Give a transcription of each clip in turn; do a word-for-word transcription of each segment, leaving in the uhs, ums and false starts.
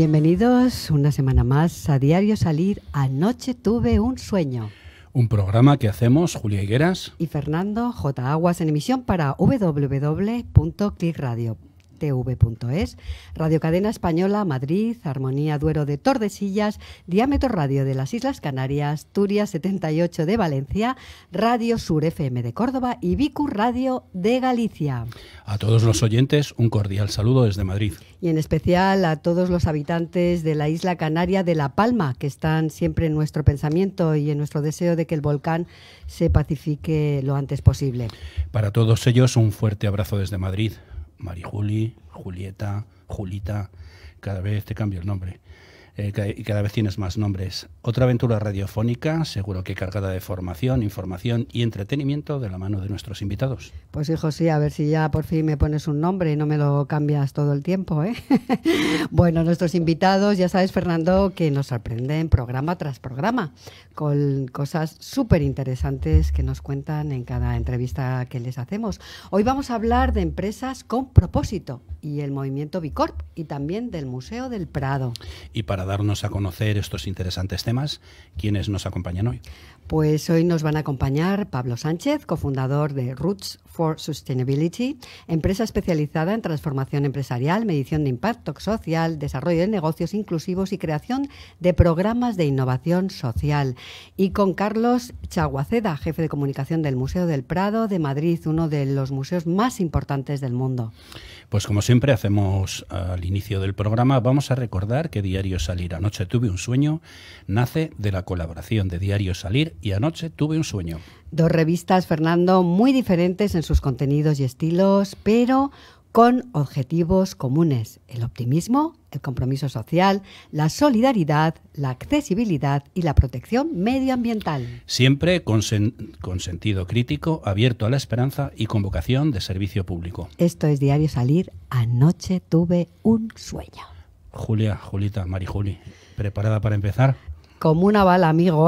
Bienvenidos una semana más a Diario Salir. Anoche tuve un sueño. Un programa que hacemos Julia Higueras y Fernando J. Aguas en emisión para w w w punto click radio t v punto es, Radio Cadena Española Madrid, Armonía Duero de Tordesillas, Diámetro Radio de las Islas Canarias, Turia setenta y ocho de Valencia, Radio Sur F M de Córdoba y Vicu Radio de Galicia. A todos los oyentes, un cordial saludo desde Madrid. Y en especial a todos los habitantes de la isla canaria de La Palma, que están siempre en nuestro pensamiento y en nuestro deseo de que el volcán se pacifique lo antes posible. Para todos ellos, un fuerte abrazo desde Madrid. Marijuli, Julieta, Julita, cada vez te cambio el nombre. Eh, y cada vez tienes más nombres. Otra aventura radiofónica, seguro que cargada de formación, información y entretenimiento de la mano de nuestros invitados. Pues hijo, sí, a ver si ya por fin me pones un nombre y no me lo cambias todo el tiempo, ¿eh? Bueno, nuestros invitados, ya sabes, Fernando, que nos sorprenden programa tras programa, con cosas súper interesantes que nos cuentan en cada entrevista que les hacemos. Hoy vamos a hablar de empresas con propósito y el movimiento Bicorp y también del Museo del Prado. Y para darnos a conocer estos interesantes temas, ¿quiénes nos acompañan hoy? Pues hoy nos van a acompañar Pablo Sánchez, cofundador de Roots for Sustainability, empresa especializada en transformación empresarial, medición de impacto social, desarrollo de negocios inclusivos y creación de programas de innovación social. Y con Carlos Chaguaceda, jefe de comunicación del Museo del Prado de Madrid, uno de los museos más importantes del mundo. Pues como siempre hacemos al inicio del programa, vamos a recordar que Diario Salir, Anoche tuve un sueño, nace de la colaboración de Diario Salir y Anoche tuve un sueño. Dos revistas, Fernando, muy diferentes en sus contenidos y estilos, pero con objetivos comunes: el optimismo, el compromiso social, la solidaridad, la accesibilidad y la protección medioambiental. Siempre con, sen con sentido crítico, abierto a la esperanza y con vocación de servicio público. Esto es Diario Salir, Anoche tuve un sueño. Julia, Julita, Marijuli, ¿preparada para empezar? Como una bala, amigo.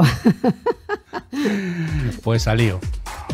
Pues al lío.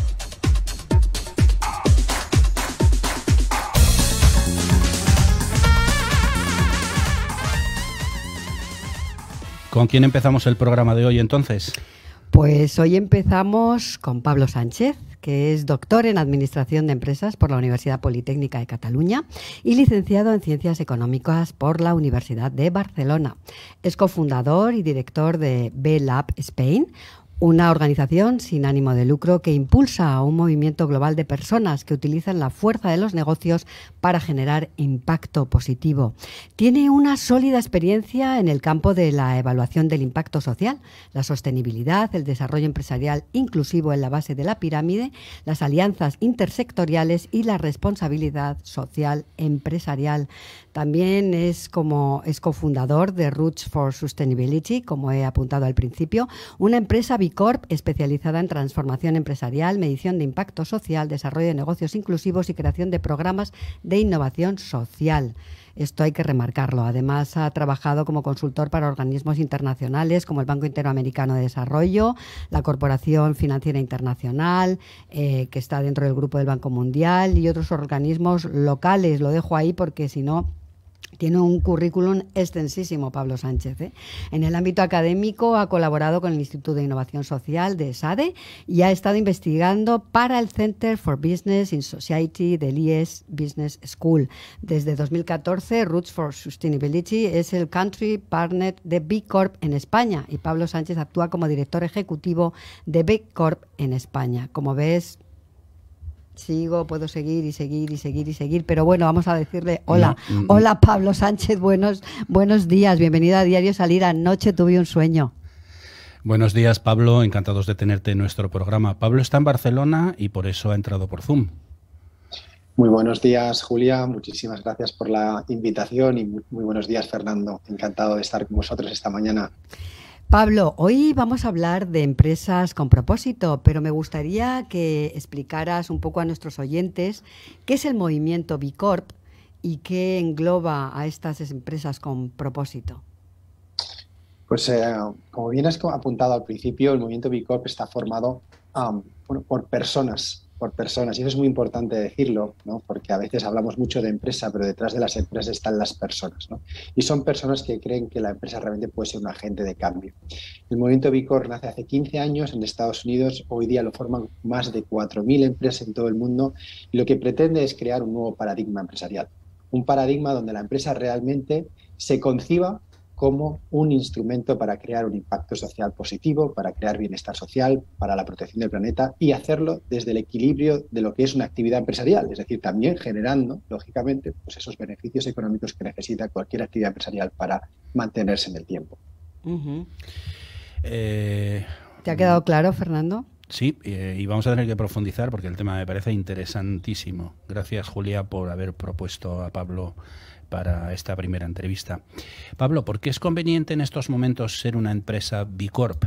¿Con quién empezamos el programa de hoy entonces? Pues hoy empezamos con Pablo Sánchez, que es doctor en Administración de Empresas por la Universidad Politécnica de Cataluña y licenciado en Ciencias Económicas por la Universidad de Barcelona. Es cofundador y director de B-Lab Spain, una organización sin ánimo de lucro que impulsa a un movimiento global de personas que utilizan la fuerza de los negocios para generar impacto positivo. Tiene una sólida experiencia en el campo de la evaluación del impacto social, la sostenibilidad, el desarrollo empresarial inclusivo en la base de la pirámide, las alianzas intersectoriales y la responsabilidad social empresarial. También es, como, es cofundador de Roots for Sustainability, como he apuntado al principio, una empresa Bicorp especializada en transformación empresarial, medición de impacto social, desarrollo de negocios inclusivos y creación de programas de innovación social. Esto hay que remarcarlo. Además, ha trabajado como consultor para organismos internacionales como el Banco Interamericano de Desarrollo, la Corporación Financiera Internacional, eh, que está dentro del Grupo del Banco Mundial, y otros organismos locales. Lo dejo ahí porque si no... Tiene un currículum extensísimo, Pablo Sánchez, ¿eh? En el ámbito académico ha colaborado con el Instituto de Innovación Social de SADE y ha estado investigando para el Center for Business in Society del I E S Business School. Desde dos mil catorce, Roots for Sustainability es el Country Partner de Bicorp en España y Pablo Sánchez actúa como director ejecutivo de Bicorp en España. Como ves... Sigo, puedo seguir y seguir y seguir y seguir, pero bueno, vamos a decirle hola. No, no. Hola, Pablo Sánchez, buenos, buenos días, bienvenido a Diario Salir, Anoche tuve un sueño. Buenos días, Pablo, encantados de tenerte en nuestro programa. Pablo está en Barcelona y por eso ha entrado por Zoom. Muy buenos días, Julia, muchísimas gracias por la invitación y muy, muy buenos días, Fernando. Encantado de estar con vosotros esta mañana. Pablo, hoy vamos a hablar de empresas con propósito, pero me gustaría que explicaras un poco a nuestros oyentes qué es el movimiento Bicorp y qué engloba a estas empresas con propósito. Pues eh, como bien has apuntado al principio, el movimiento Bicorp está formado um, por, por personas por personas, y eso es muy importante decirlo, ¿no? Porque a veces hablamos mucho de empresa, pero detrás de las empresas están las personas, ¿no? Y son personas que creen que la empresa realmente puede ser un agente de cambio. El movimiento B Corp nace hace quince años en Estados Unidos, hoy día lo forman más de cuatro mil empresas en todo el mundo, y lo que pretende es crear un nuevo paradigma empresarial, un paradigma donde la empresa realmente se conciba como un instrumento para crear un impacto social positivo, para crear bienestar social, para la protección del planeta, y hacerlo desde el equilibrio de lo que es una actividad empresarial, es decir, también generando, lógicamente, pues esos beneficios económicos que necesita cualquier actividad empresarial para mantenerse en el tiempo. Uh-huh. eh, ¿Te ha quedado claro, Fernando? Sí, eh, y vamos a tener que profundizar porque el tema me parece interesantísimo. Gracias, Julia, por haber propuesto a Pablo para esta primera entrevista. Pablo, ¿por qué es conveniente en estos momentos ser una empresa B Corp?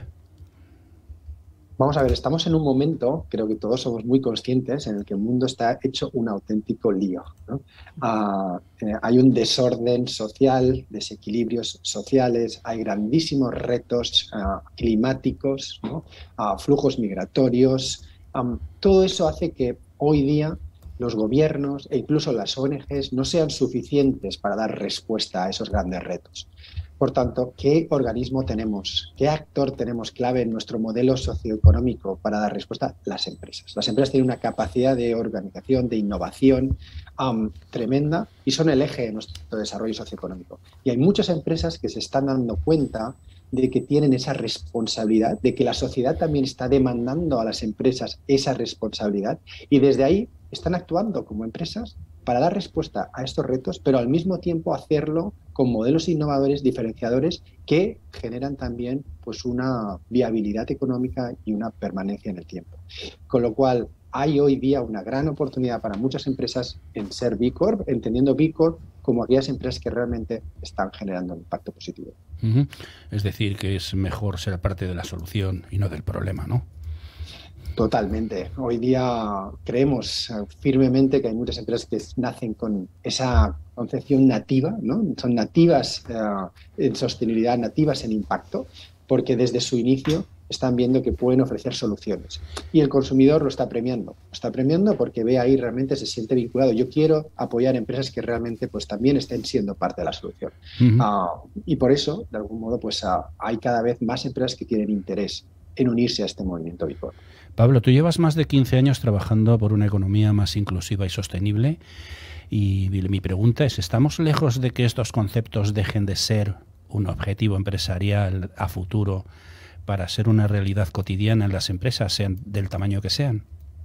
Vamos a ver, estamos en un momento, creo que todos somos muy conscientes, en el que el mundo está hecho un auténtico lío, ¿no? Uh, eh, hay un desorden social, desequilibrios sociales, hay grandísimos retos uh, climáticos, ¿no? uh, flujos migratorios. Um, todo eso hace que hoy día los gobiernos e incluso las O N Ges no sean suficientes para dar respuesta a esos grandes retos. Por tanto, ¿qué organismo tenemos? ¿Qué actor tenemos clave en nuestro modelo socioeconómico para dar respuesta? Las empresas. Las empresas tienen una capacidad de organización, de innovación um, tremenda y son el eje de nuestro desarrollo socioeconómico. Y hay muchas empresas que se están dando cuenta de que tienen esa responsabilidad, de que la sociedad también está demandando a las empresas esa responsabilidad y desde ahí están actuando como empresas para dar respuesta a estos retos, pero al mismo tiempo hacerlo con modelos innovadores, diferenciadores, que generan también pues, una viabilidad económica y una permanencia en el tiempo. Con lo cual, hay hoy día una gran oportunidad para muchas empresas en ser B Corp, entendiendo B Corp como aquellas empresas que realmente están generando un impacto positivo. Uh-huh. Es decir, que es mejor ser parte de la solución y no del problema, ¿no? Totalmente. Hoy día creemos firmemente que hay muchas empresas que nacen con esa concepción nativa, ¿no? Son nativas uh, en sostenibilidad, nativas en impacto, porque desde su inicio están viendo que pueden ofrecer soluciones. Y el consumidor lo está premiando. Lo está premiando porque ve ahí realmente, se siente vinculado. Yo quiero apoyar empresas que realmente pues, también estén siendo parte de la solución. Uh-huh. uh, y por eso, de algún modo, pues uh, hay cada vez más empresas que tienen interés en unirse a este movimiento B Corp. Pablo, tú llevas más de quince años trabajando por una economía más inclusiva y sostenible y mi pregunta es, ¿estamos lejos de que estos conceptos dejen de ser un objetivo empresarial a futuro para ser una realidad cotidiana en las empresas, sean del tamaño que sean?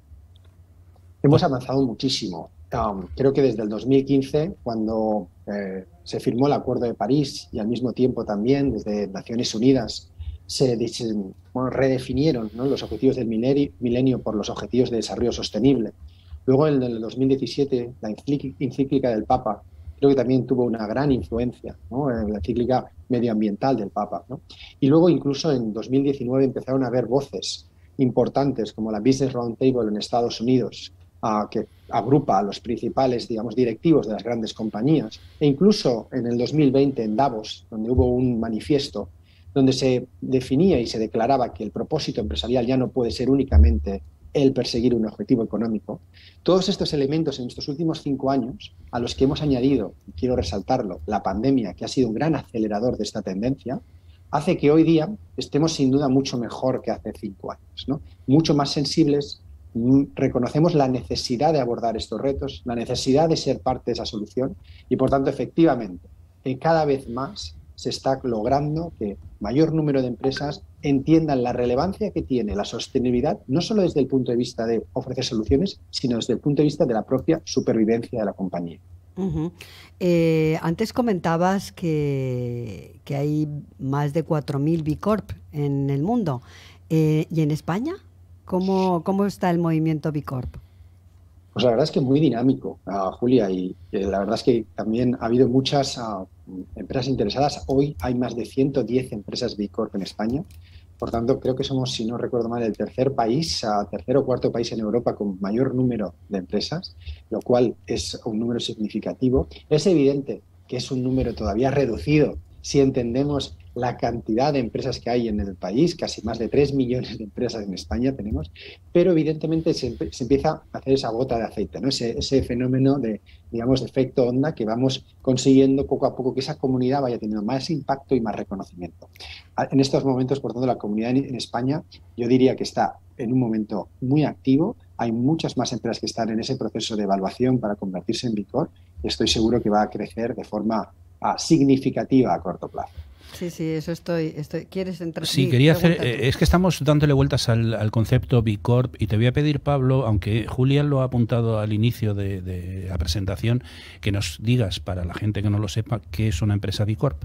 Hemos avanzado muchísimo. Um, creo que desde el dos mil quince, cuando eh, se firmó el Acuerdo de París y al mismo tiempo también desde Naciones Unidas se bueno, redefinieron, ¿no? los objetivos del milenio por los objetivos de desarrollo sostenible. Luego, en el dos mil diecisiete, la encíclica del Papa creo que también tuvo una gran influencia, ¿no? La encíclica medioambiental del Papa, ¿no? Y luego, incluso en dos mil diecinueve, empezaron a haber voces importantes como la Business Roundtable en Estados Unidos, uh, que agrupa a los principales, digamos, directivos de las grandes compañías. E incluso en el dos mil veinte, en Davos, donde hubo un manifiesto donde se definía y se declaraba que el propósito empresarial ya no puede ser únicamente el perseguir un objetivo económico. Todos estos elementos en estos últimos cinco años, a los que hemos añadido, quiero resaltarlo, la pandemia, que ha sido un gran acelerador de esta tendencia, hace que hoy día estemos sin duda mucho mejor que hace cinco años, ¿no? Mucho más sensibles, reconocemos la necesidad de abordar estos retos, la necesidad de ser parte de esa solución y, por tanto, efectivamente, que cada vez más se está logrando que mayor número de empresas entiendan la relevancia que tiene la sostenibilidad, no solo desde el punto de vista de ofrecer soluciones, sino desde el punto de vista de la propia supervivencia de la compañía. Uh-huh. Eh, antes comentabas que, que hay más de cuatro mil B Corp en el mundo. Eh, ¿Y en España? ¿Cómo, cómo está el movimiento B Corp? Pues la verdad es que muy dinámico, uh, Julia, y eh, la verdad es que también ha habido muchas uh, empresas interesadas. Hoy hay más de ciento diez empresas B Corp en España. Por tanto, creo que somos, si no recuerdo mal, el tercer país, uh, tercer o cuarto país en Europa con mayor número de empresas, lo cual es un número significativo. Es evidente que es un número todavía reducido si entendemos la cantidad de empresas que hay en el país, casi más de tres millones de empresas en España tenemos, pero evidentemente se, se empieza a hacer esa gota de aceite, ¿no? Ese, ese fenómeno de, digamos, de efecto onda que vamos consiguiendo poco a poco que esa comunidad vaya teniendo más impacto y más reconocimiento. En estos momentos, por tanto, la comunidad en, en España, yo diría que está en un momento muy activo. Hay muchas más empresas que están en ese proceso de evaluación para convertirse en B Corp y estoy seguro que va a crecer de forma uh, significativa a corto plazo. Sí, sí, eso estoy. estoy ¿Quieres entrar? Sí, quería hacer. Eh, es que estamos dándole vueltas al, al concepto B Corp y te voy a pedir, Pablo, aunque Julián lo ha apuntado al inicio de, de la presentación, que nos digas, para la gente que no lo sepa, qué es una empresa B Corp.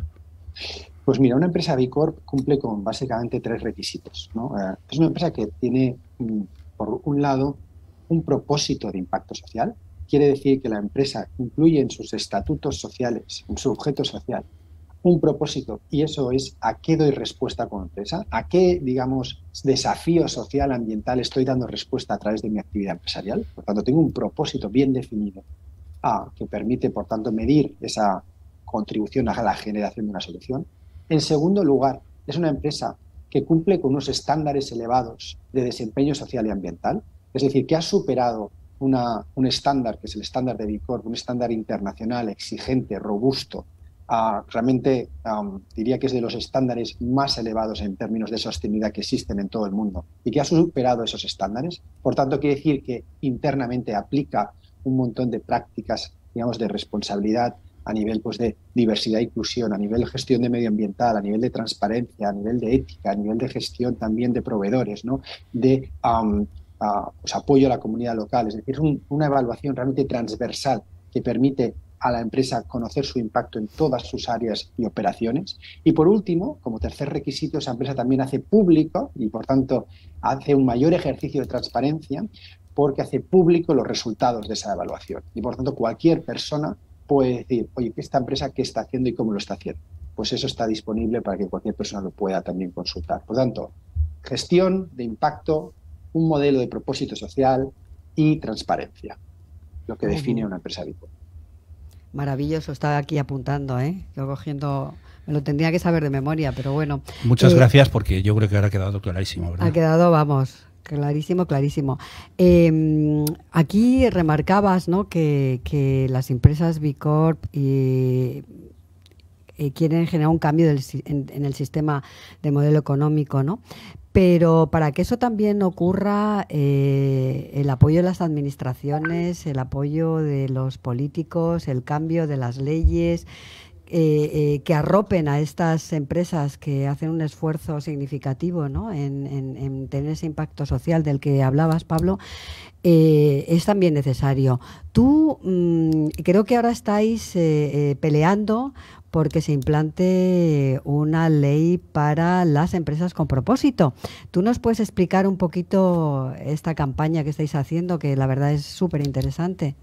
Pues mira, una empresa B Corp cumple con básicamente tres requisitos, ¿no? Eh, es una empresa que tiene, por un lado, un propósito de impacto social. Quiere decir que la empresa incluye en sus estatutos sociales, en su objeto social, un propósito, y eso es a qué doy respuesta como empresa, a qué, digamos, desafío social, ambiental estoy dando respuesta a través de mi actividad empresarial. Por tanto, tengo un propósito bien definido a, que permite, por tanto, medir esa contribución a la generación de una solución. En segundo lugar, es una empresa que cumple con unos estándares elevados de desempeño social y ambiental, es decir, que ha superado una, un estándar, que es el estándar de B Corp, un estándar internacional, exigente, robusto. Uh, realmente um, diría que es de los estándares más elevados en términos de sostenibilidad que existen en todo el mundo y que ha superado esos estándares. Por tanto, quiere decir que internamente aplica un montón de prácticas, digamos, de responsabilidad a nivel, pues, de diversidad e inclusión, a nivel de gestión de medioambiental, a nivel de transparencia, a nivel de ética, a nivel de gestión también de proveedores, ¿no? de um, uh, pues, apoyo a la comunidad local. Es decir, es un, una evaluación realmente transversal que permite a la empresa conocer su impacto en todas sus áreas y operaciones. Y por último, como tercer requisito, esa empresa también hace público y por tanto hace un mayor ejercicio de transparencia porque hace público los resultados de esa evaluación. Y por tanto cualquier persona puede decir, oye, ¿esta empresa qué está haciendo y cómo lo está haciendo? Pues eso está disponible para que cualquier persona lo pueda también consultar. Por tanto, gestión de impacto, un modelo de propósito social y transparencia, lo que define uh-huh. una empresa B Corp. Maravilloso, estaba aquí apuntando, ¿eh? Yo cogiendo, me lo tendría que saber de memoria, pero bueno. Muchas eh, gracias, porque yo creo que ahora ha quedado clarísimo, ¿verdad? Ha quedado, vamos, clarísimo, clarísimo. Eh, aquí remarcabas, ¿no?, que, que las empresas B Corp y eh, quieren generar un cambio del, en, en el sistema de modelo económico, ¿no? Pero para que eso también ocurra, eh, el apoyo de las administraciones, el apoyo de los políticos, el cambio de las leyes, eh, eh, que arropen a estas empresas que hacen un esfuerzo significativo, ¿no?, en, en, en tener ese impacto social del que hablabas, Pablo, eh, es también necesario. Tú mmm, creo que ahora estáis eh, eh, peleando porque se implante una ley para las empresas con propósito. ¿Tú nos puedes explicar un poquito esta campaña que estáis haciendo, que la verdad es súper interesante?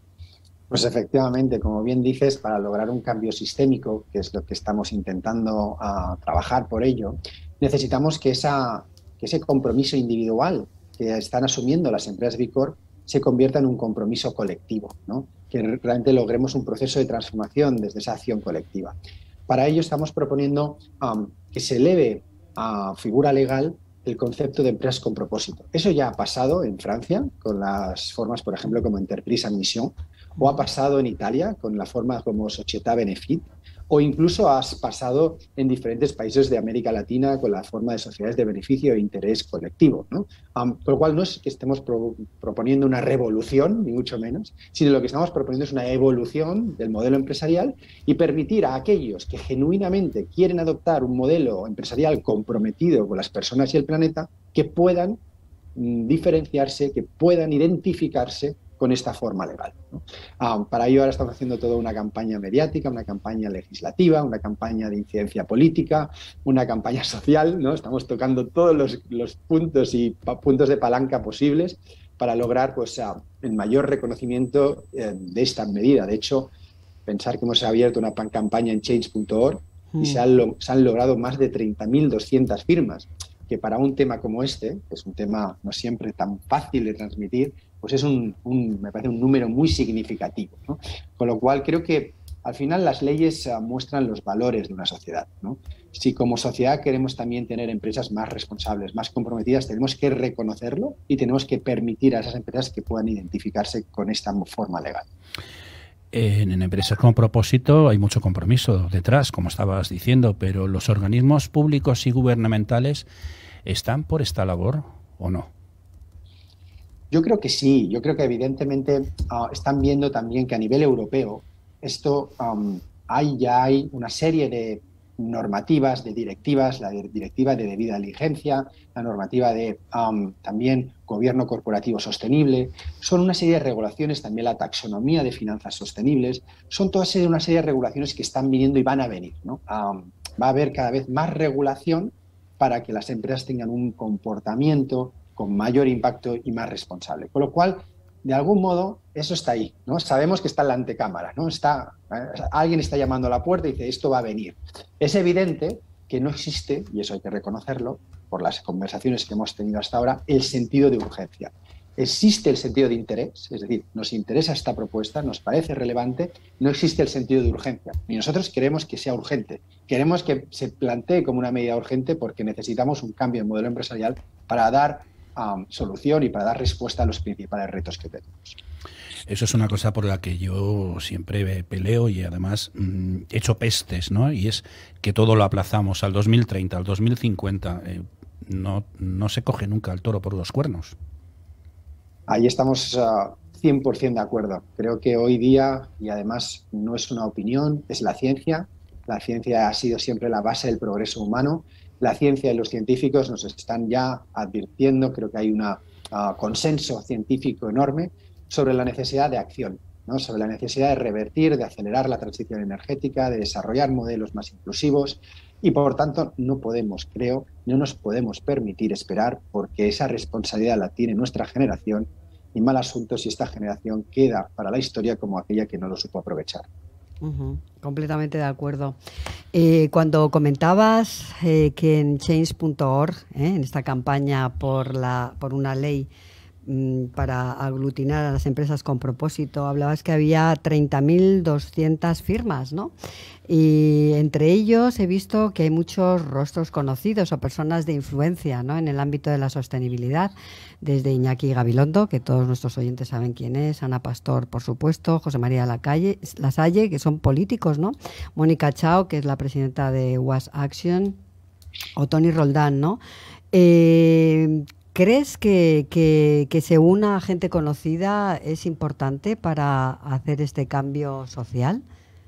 Pues efectivamente, como bien dices, para lograr un cambio sistémico, que es lo que estamos intentando uh, trabajar por ello, necesitamos que, esa, que ese compromiso individual que están asumiendo las empresas B Corp se convierta en un compromiso colectivo, ¿no? Que realmente logremos un proceso de transformación desde esa acción colectiva. Para ello estamos proponiendo um, que se eleve a figura legal el concepto de empresas con propósito. Eso ya ha pasado en Francia con las formas, por ejemplo, como Entreprise à Mission, o ha pasado en Italia con la forma como Società Benefit, o incluso has pasado en diferentes países de América Latina con la forma de sociedades de beneficio e interés colectivo, ¿no? Um, por lo cual no es que estemos pro proponiendo una revolución, ni mucho menos, sino lo que estamos proponiendo es una evolución del modelo empresarial y permitir a aquellos que genuinamente quieren adoptar un modelo empresarial comprometido con las personas y el planeta, que puedan mm, diferenciarse, que puedan identificarse con esta forma legal, ¿no? Um, para ello ahora estamos haciendo toda una campaña mediática, una campaña legislativa, una campaña de incidencia política, una campaña social, ¿no? Estamos tocando todos los, los puntos y puntos de palanca posibles para lograr, pues, uh, el mayor reconocimiento eh, de esta medida. De hecho, pensar que hemos abierto una campaña en change punto org mm. y se han, lo, se han logrado más de treinta mil doscientas firmas, que para un tema como este, que es un tema no siempre tan fácil de transmitir, pues es un, un, me parece un número muy significativo, ¿no? Con lo cual creo que al final las leyes uh, muestran los valores de una sociedad, ¿no? Si como sociedad queremos también tener empresas más responsables, más comprometidas, tenemos que reconocerlo y tenemos que permitir a esas empresas que puedan identificarse con esta forma legal. En, en empresas con propósito hay mucho compromiso detrás, como estabas diciendo, pero ¿los organismos públicos y gubernamentales están por esta labor o no? Yo creo que sí, yo creo que evidentemente uh, están viendo también que a nivel europeo esto um, hay ya hay una serie de normativas, de directivas, la directiva de debida diligencia, la normativa de um, también gobierno corporativo sostenible, son una serie de regulaciones, también la taxonomía de finanzas sostenibles, son toda una serie de regulaciones que están viniendo y van a venir, ¿no? Um, va a haber cada vez más regulación para que las empresas tengan un comportamiento con mayor impacto y más responsable. Con lo cual, de algún modo, eso está ahí, ¿no? Sabemos que está en la antecámara, ¿no? Está, eh, alguien está llamando a la puerta y dice, esto va a venir. Es evidente que no existe, y eso hay que reconocerlo, por las conversaciones que hemos tenido hasta ahora, el sentido de urgencia. Existe el sentido de interés, es decir, nos interesa esta propuesta, nos parece relevante, no existe el sentido de urgencia. Y nosotros queremos que sea urgente, queremos que se plantee como una medida urgente porque necesitamos un cambio en modelo empresarial para dar um, solución y para dar respuesta a los principales retos que tenemos. Eso es una cosa por la que yo siempre peleo y además mmm, he hecho pestes, ¿no? Y es que todo lo aplazamos al dos mil treinta, al dos mil cincuenta. Eh, no, no se coge nunca el toro por los cuernos. Ahí estamos uh, cien por ciento de acuerdo. Creo que hoy día, y además no es una opinión, es la ciencia. La ciencia ha sido siempre la base del progreso humano. La ciencia y los científicos nos están ya advirtiendo, creo que hay un uh, consenso científico enorme sobre la necesidad de acción, ¿no? Sobre la necesidad de revertir, de acelerar la transición energética, de desarrollar modelos más inclusivos y, por tanto, no podemos, creo, no nos podemos permitir esperar porque esa responsabilidad la tiene nuestra generación y mal asunto si esta generación queda para la historia como aquella que no lo supo aprovechar. Uh-huh, completamente de acuerdo. Eh, cuando comentabas eh, que en change punto org, eh, en esta campaña por, la, por una ley para aglutinar a las empresas con propósito, hablabas que había treinta mil doscientas firmas, ¿no? Y entre ellos he visto que hay muchos rostros conocidos o personas de influencia, ¿no?, en el ámbito de la sostenibilidad, desde Iñaki Gabilondo, que todos nuestros oyentes saben quién es, Ana Pastor, por supuesto, José María Lacalle, Lasalle, que son políticos, ¿no?, Mónica Chao, que es la presidenta de Was Action, o Tony Roldán, ¿no? Eh, ¿Crees que, que, que se una a gente conocida es importante para hacer este cambio social?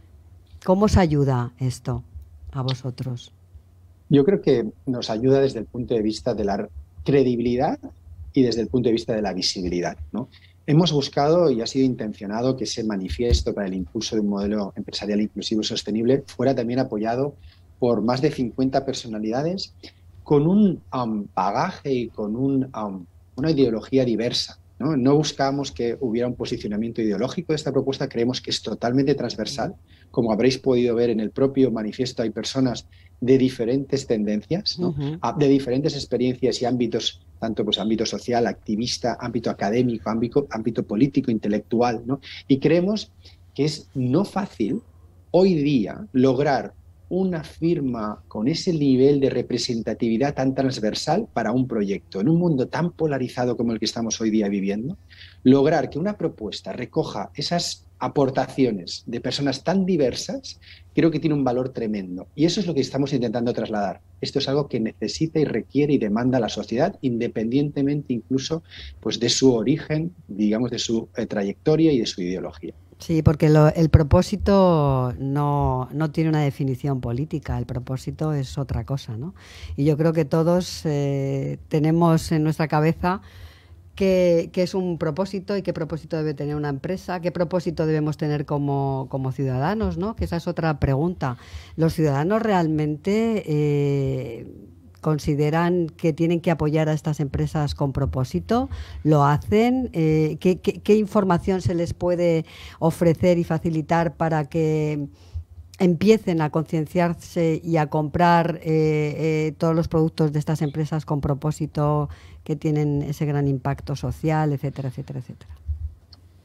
¿Cómo os ayuda esto a vosotros? Yo creo que nos ayuda desde el punto de vista de la credibilidad y desde el punto de vista de la visibilidad, ¿no? Hemos buscado y ha sido intencionado que ese manifiesto para el impulso de un modelo empresarial inclusivo y sostenible fuera también apoyado por más de cincuenta personalidades con un um, bagaje y con un, um, una ideología diversa, ¿no? No buscamos que hubiera un posicionamiento ideológico de esta propuesta, creemos que es totalmente transversal. Como habréis podido ver en el propio manifiesto, hay personas de diferentes tendencias, ¿no? Uh-huh. De diferentes experiencias y ámbitos, tanto pues ámbito social, activista, ámbito académico, ámbito, ámbito político, intelectual, ¿no? Y creemos que es no fácil hoy día lograr una firma con ese nivel de representatividad tan transversal para un proyecto. En un mundo tan polarizado como el que estamos hoy día viviendo, lograr que una propuesta recoja esas aportaciones de personas tan diversas, creo que tiene un valor tremendo. Y eso es lo que estamos intentando trasladar. Esto es algo que necesita y requiere y demanda la sociedad, independientemente incluso pues, de su origen, digamos, de su eh, trayectoria y de su ideología. Sí, porque lo, el propósito no, no tiene una definición política, el propósito es otra cosa, ¿no? Y yo creo que todos eh, tenemos en nuestra cabeza qué, qué es un propósito y qué propósito debe tener una empresa, qué propósito debemos tener como, como ciudadanos, ¿no? Que esa es otra pregunta. ¿Los ciudadanos realmente eh, consideran que tienen que apoyar a estas empresas con propósito? ¿Lo hacen? Eh, ¿qué, qué, ¿Qué información se les puede ofrecer y facilitar para que empiecen a concienciarse y a comprar eh, eh, todos los productos de estas empresas con propósito que tienen ese gran impacto social, etcétera, etcétera, etcétera?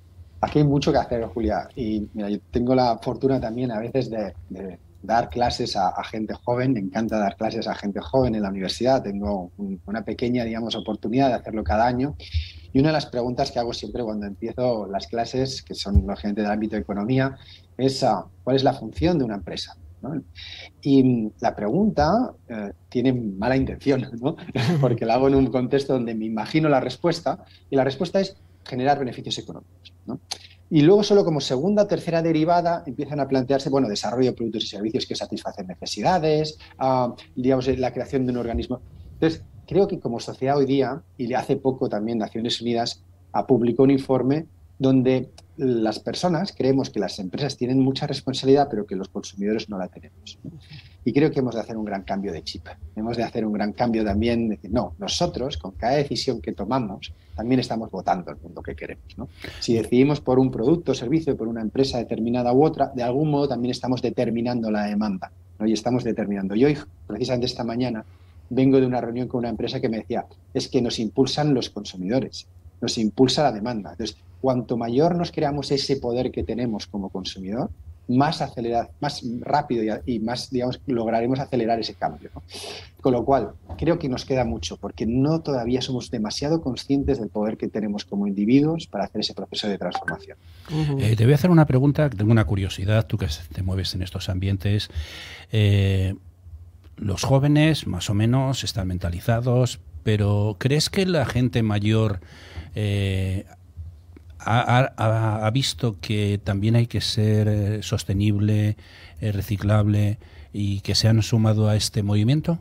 aquí hay mucho que hacer, Julia. Y mira, yo tengo la fortuna también a veces de, de dar clases a, a gente joven. Me encanta dar clases a gente joven en la universidad. Tengo un, una pequeña, digamos, oportunidad de hacerlo cada año. Y una de las preguntas que hago siempre cuando empiezo las clases, que son la gente del ámbito de economía, es uh, ¿cuál es la función de una empresa? ¿No? Y la pregunta eh, tiene mala intención, ¿no? Porque la hago en un contexto donde me imagino la respuesta, y la respuesta es generar beneficios económicos, ¿no? Y luego solo como segunda o tercera derivada empiezan a plantearse, bueno, desarrollo de productos y servicios que satisfacen necesidades, uh, digamos, la creación de un organismo. Entonces, creo que como sociedad hoy día, y hace poco también Naciones Unidas publicó un informe donde las personas creemos que las empresas tienen mucha responsabilidad, pero que los consumidores no la tenemos. Y creo que hemos de hacer un gran cambio de chip. Hemos de hacer un gran cambio también, de decir, no, nosotros con cada decisión que tomamos también estamos votando el mundo que queremos, ¿no? Si decidimos por un producto o servicio, por una empresa determinada u otra, de algún modo también estamos determinando la demanda, ¿no? Y estamos determinando. Y hoy, precisamente esta mañana, vengo de una reunión con una empresa que me decía, es que nos impulsan los consumidores, nos impulsa la demanda. Entonces, cuanto mayor nos creamos ese poder que tenemos como consumidor, más acelerar, más rápido y, y más, digamos, lograremos acelerar ese cambio, ¿no? Con lo cual, creo que nos queda mucho, porque no todavía somos demasiado conscientes del poder que tenemos como individuos para hacer ese proceso de transformación. Uh-huh. Eh, te voy a hacer una pregunta, tengo una curiosidad, tú que te mueves en estos ambientes. Eh, los jóvenes, más o menos, están mentalizados, pero ¿crees que la gente mayor eh, ha, ha, ha visto que también hay que ser eh, sostenible, eh, reciclable y que se han sumado a este movimiento?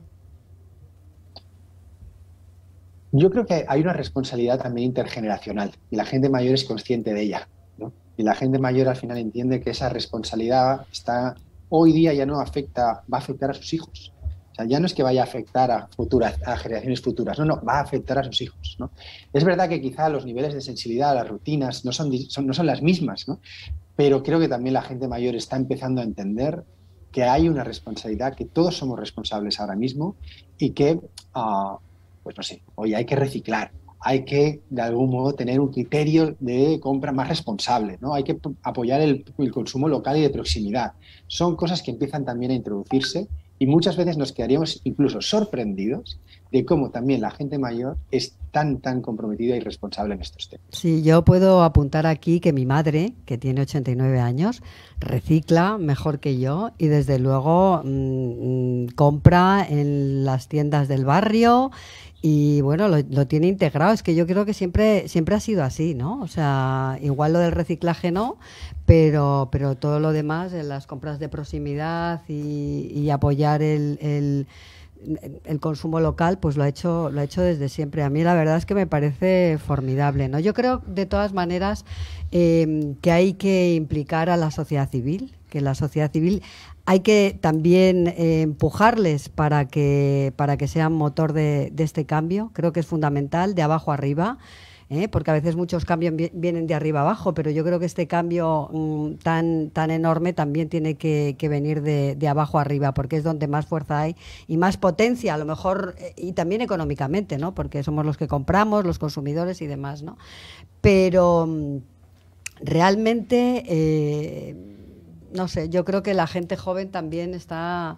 Yo creo que hay una responsabilidad también intergeneracional y la gente mayor es consciente de ella, ¿no? Y la gente mayor al final entiende que esa responsabilidad está hoy día ya no afecta, va a afectar a sus hijos. O sea, ya no es que vaya a afectar a futuras, a generaciones futuras, no, no, va a afectar a sus hijos, ¿no? Es verdad que quizá los niveles de sensibilidad, las rutinas no son, son, no son las mismas, ¿no? Pero creo que también la gente mayor está empezando a entender que hay una responsabilidad, que todos somos responsables ahora mismo y que, uh, pues no sé, hoy hay que reciclar, hay que de algún modo tener un criterio de compra más responsable, ¿no? Hay que apoyar el, el consumo local y de proximidad. Son cosas que empiezan también a introducirse. Y muchas veces nos quedaríamos incluso sorprendidos de cómo también la gente mayor es tan, tan comprometida y responsable en estos temas. Sí, yo puedo apuntar aquí que mi madre, que tiene ochenta y nueve años, recicla mejor que yo y desde luego mmm, compra en las tiendas del barrio y bueno, lo, lo tiene integrado. Es que yo creo que siempre siempre ha sido así, ¿no? O sea, igual lo del reciclaje no, pero pero todo lo demás, en las compras de proximidad y, y apoyar el, el, el consumo local, pues lo ha hecho lo ha hecho desde siempre. A mí la verdad es que me parece formidable, ¿no? Yo creo de todas maneras eh, que hay que implicar a la sociedad civil, que la sociedad civil hay que también eh, empujarles para que para que sean motor de, de este cambio. Creo que es fundamental, de abajo arriba, ¿eh? Porque a veces muchos cambios vienen de arriba abajo, pero yo creo que este cambio mmm, tan tan enorme también tiene que, que venir de, de abajo arriba, porque es donde más fuerza hay y más potencia, a lo mejor, y también económicamente, ¿no? Porque somos los que compramos, los consumidores y demás, ¿no? Pero mmm, realmente... Eh, No sé, yo creo que la gente joven también está,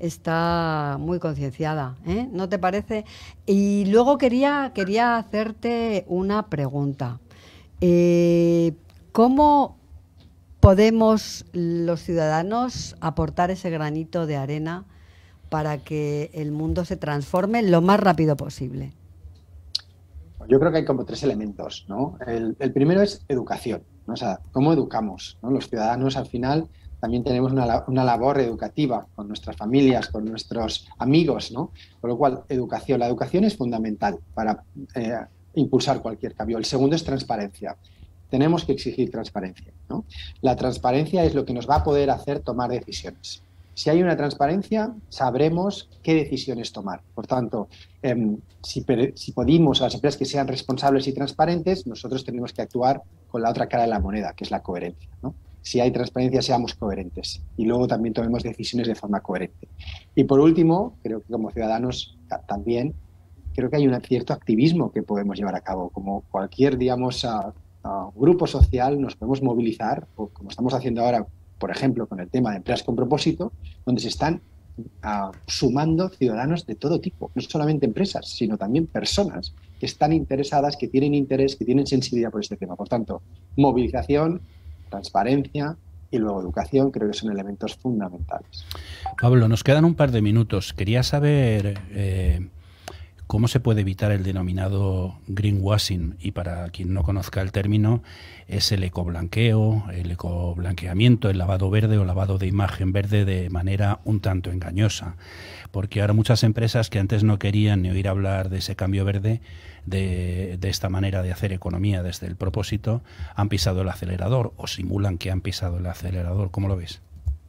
está muy concienciada, ¿eh? ¿No te parece? Y luego quería, quería hacerte una pregunta. Eh, ¿Cómo podemos los ciudadanos aportar ese granito de arena para que el mundo se transforme lo más rápido posible? Yo creo que hay como tres elementos, ¿no? El, el primero es educación, ¿no? O sea, ¿cómo educamos, ¿no? Los ciudadanos al final también tenemos una, una labor educativa con nuestras familias, con nuestros amigos, ¿no? Con lo cual, educación. La educación es fundamental para eh, impulsar cualquier cambio. El segundo es transparencia. Tenemos que exigir transparencia, ¿no? La transparencia es lo que nos va a poder hacer tomar decisiones. Si hay una transparencia, sabremos qué decisiones tomar. Por tanto, eh, si, si pedimos a las empresas que sean responsables y transparentes, nosotros tenemos que actuar con la otra cara de la moneda, que es la coherencia, ¿no? Si hay transparencia, seamos coherentes y luego también tomemos decisiones de forma coherente. Y por último, creo que como ciudadanos también, creo que hay un cierto activismo que podemos llevar a cabo, como cualquier, digamos, uh, grupo social nos podemos movilizar, o como estamos haciendo ahora, por ejemplo, con el tema de empresas con propósito, donde se están uh, sumando ciudadanos de todo tipo, no solamente empresas, sino también personas que están interesadas, que tienen interés, que tienen sensibilidad por este tema. Por tanto, movilización, transparencia y luego educación creo que son elementos fundamentales. Pablo, nos quedan un par de minutos. Quería saber eh, cómo se puede evitar el denominado greenwashing, y para quien no conozca el término, es el ecoblanqueo, el ecoblanqueamiento, el lavado verde o lavado de imagen verde de manera un tanto engañosa. Porque ahora muchas empresas que antes no querían ni oír hablar de ese cambio verde, de, de esta manera de hacer economía desde el propósito, han pisado el acelerador o simulan que han pisado el acelerador. ¿Cómo lo ves?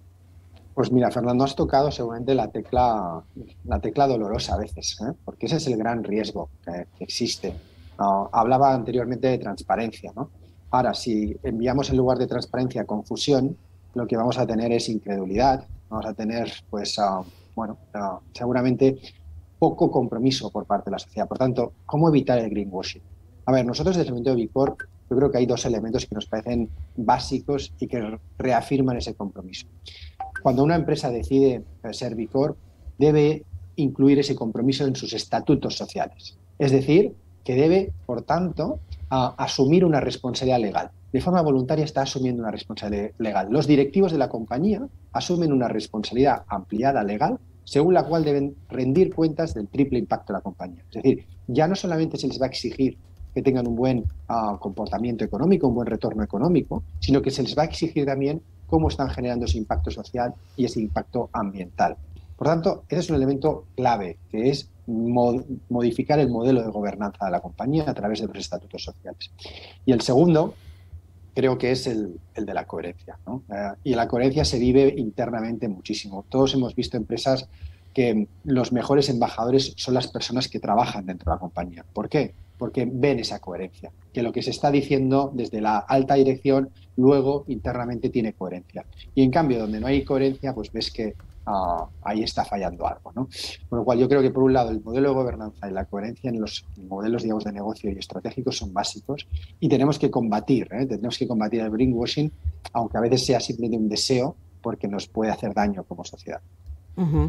Pues mira, Fernando, has tocado seguramente la tecla, la tecla dolorosa a veces, ¿eh? Porque ese es el gran riesgo que, que existe. Uh, hablaba anteriormente de transparencia, ¿no? Ahora, si enviamos en lugar de transparencia confusión, lo que vamos a tener es incredulidad, vamos a tener, pues, uh, bueno, uh, seguramente poco compromiso por parte de la sociedad. Por tanto, ¿cómo evitar el greenwashing? A ver, nosotros desde el momento de B Corp, yo creo que hay dos elementos que nos parecen básicos y que reafirman ese compromiso. Cuando una empresa decide ser B Corp, debe incluir ese compromiso en sus estatutos sociales. Es decir, que debe, por tanto, a, asumir una responsabilidad legal. De forma voluntaria está asumiendo una responsabilidad legal. Los directivos de la compañía asumen una responsabilidad ampliada legal, según la cual deben rendir cuentas del triple impacto de la compañía. Es decir, ya no solamente se les va a exigir que tengan un buen uh, comportamiento económico, un buen retorno económico, sino que se les va a exigir también cómo están generando ese impacto social y ese impacto ambiental. Por tanto, ese es un elemento clave, que es mod modificar el modelo de gobernanza de la compañía a través de los estatutos sociales. Y el segundo, creo que es el, el de la coherencia, ¿no? Eh, y la coherencia se vive internamente muchísimo. Todos hemos visto empresas que los mejores embajadores son las personas que trabajan dentro de la compañía. ¿Por qué? Porque ven esa coherencia, que lo que se está diciendo desde la alta dirección luego internamente tiene coherencia. Y en cambio, donde no hay coherencia, pues ves que uh, ahí está fallando algo, ¿no? Con lo cual yo creo que por un lado el modelo de gobernanza y la coherencia en los modelos, digamos, de negocio y estratégicos son básicos y tenemos que combatir, ¿eh? tenemos que combatir el greenwashing, aunque a veces sea simplemente un deseo, porque nos puede hacer daño como sociedad. Uh-huh.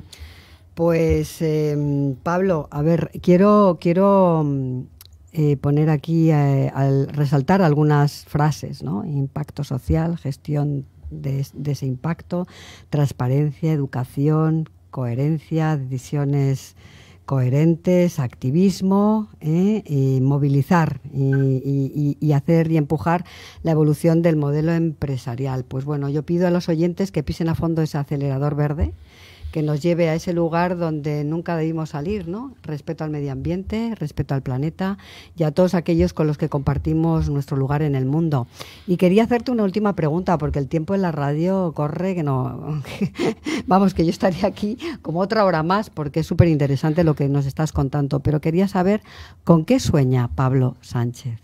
Pues eh, Pablo, a ver, quiero quiero eh, poner aquí, eh, al resaltar algunas frases, ¿no? Impacto social, gestión de, de ese impacto, transparencia, educación, coherencia, decisiones coherentes, activismo, ¿eh? y movilizar y, y, y hacer y empujar la evolución del modelo empresarial. Pues bueno, yo pido a los oyentes que pisen a fondo ese acelerador verde, que nos lleve a ese lugar donde nunca debimos salir, ¿no? Respeto al medio ambiente, respeto al planeta y a todos aquellos con los que compartimos nuestro lugar en el mundo. Y quería hacerte una última pregunta, porque el tiempo en la radio corre que no... Vamos, que yo estaría aquí como otra hora más, porque es súper interesante lo que nos estás contando, pero quería saber con qué sueña Pablo Sánchez.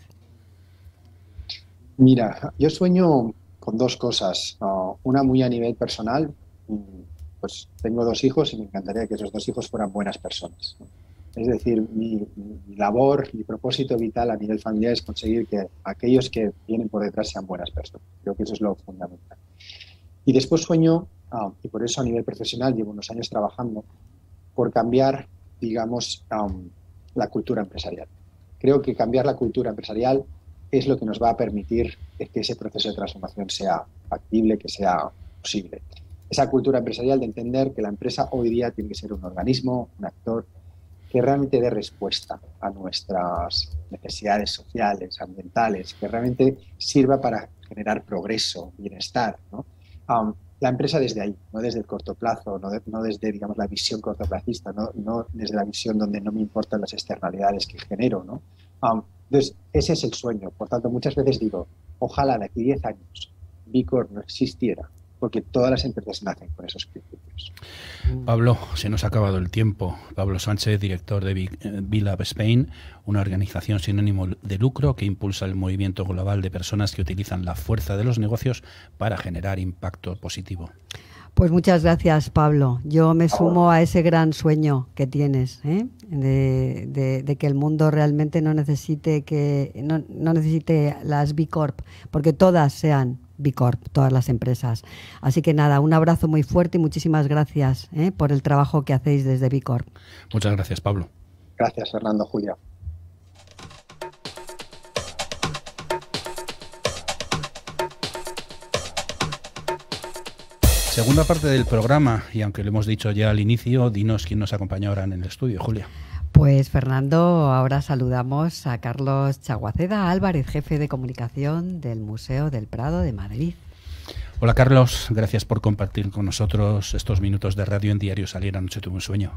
Mira, yo sueño con dos cosas. Uh, una muy a nivel personal. Pues tengo dos hijos y me encantaría que esos dos hijos fueran buenas personas, ¿no? Es decir, mi, mi labor, mi propósito vital a nivel familiar es conseguir que aquellos que vienen por detrás sean buenas personas. Creo que eso es lo fundamental. Y después sueño, uh, y por eso a nivel profesional llevo unos años trabajando, por cambiar, digamos, um, la cultura empresarial. Creo que cambiar la cultura empresarial es lo que nos va a permitir que ese proceso de transformación sea factible, que sea posible. Esa cultura empresarial de entender que la empresa hoy día tiene que ser un organismo, un actor que realmente dé respuesta a nuestras necesidades sociales, ambientales, que realmente sirva para generar progreso, bienestar, ¿no? Um, la empresa desde ahí, no desde el corto plazo, no, de, no desde, digamos, la visión cortoplacista, no, no desde la visión donde no me importan las externalidades que genero, ¿no? Um, entonces, ese es el sueño. Por tanto, muchas veces digo, ojalá de aquí diez años B Corp no existiera, porque todas las empresas nacen con esos principios. Pablo, se nos ha acabado el tiempo. Pablo Sánchez, director de B-Lab Spain, una organización sin ánimo de lucro que impulsa el movimiento global de personas que utilizan la fuerza de los negocios para generar impacto positivo. Pues muchas gracias, Pablo. Yo me sumo a ese gran sueño que tienes, ¿eh? de, de, de que el mundo realmente no necesite que no, no necesite las B Corp, porque todas sean B Corp, todas las empresas. Así que nada, un abrazo muy fuerte y muchísimas gracias, ¿eh? por el trabajo que hacéis desde B Corp. Muchas gracias, Pablo. Gracias, Fernando, Julia. Segunda parte del programa, y aunque lo hemos dicho ya al inicio, dinos quién nos acompaña ahora en el estudio, Julia. Pues Fernando, ahora saludamos a Carlos Chaguaceda Álvarez, jefe de comunicación del Museo del Prado de Madrid. Hola Carlos, gracias por compartir con nosotros estos minutos de radio en Diario Salir. Anoche tuve un sueño.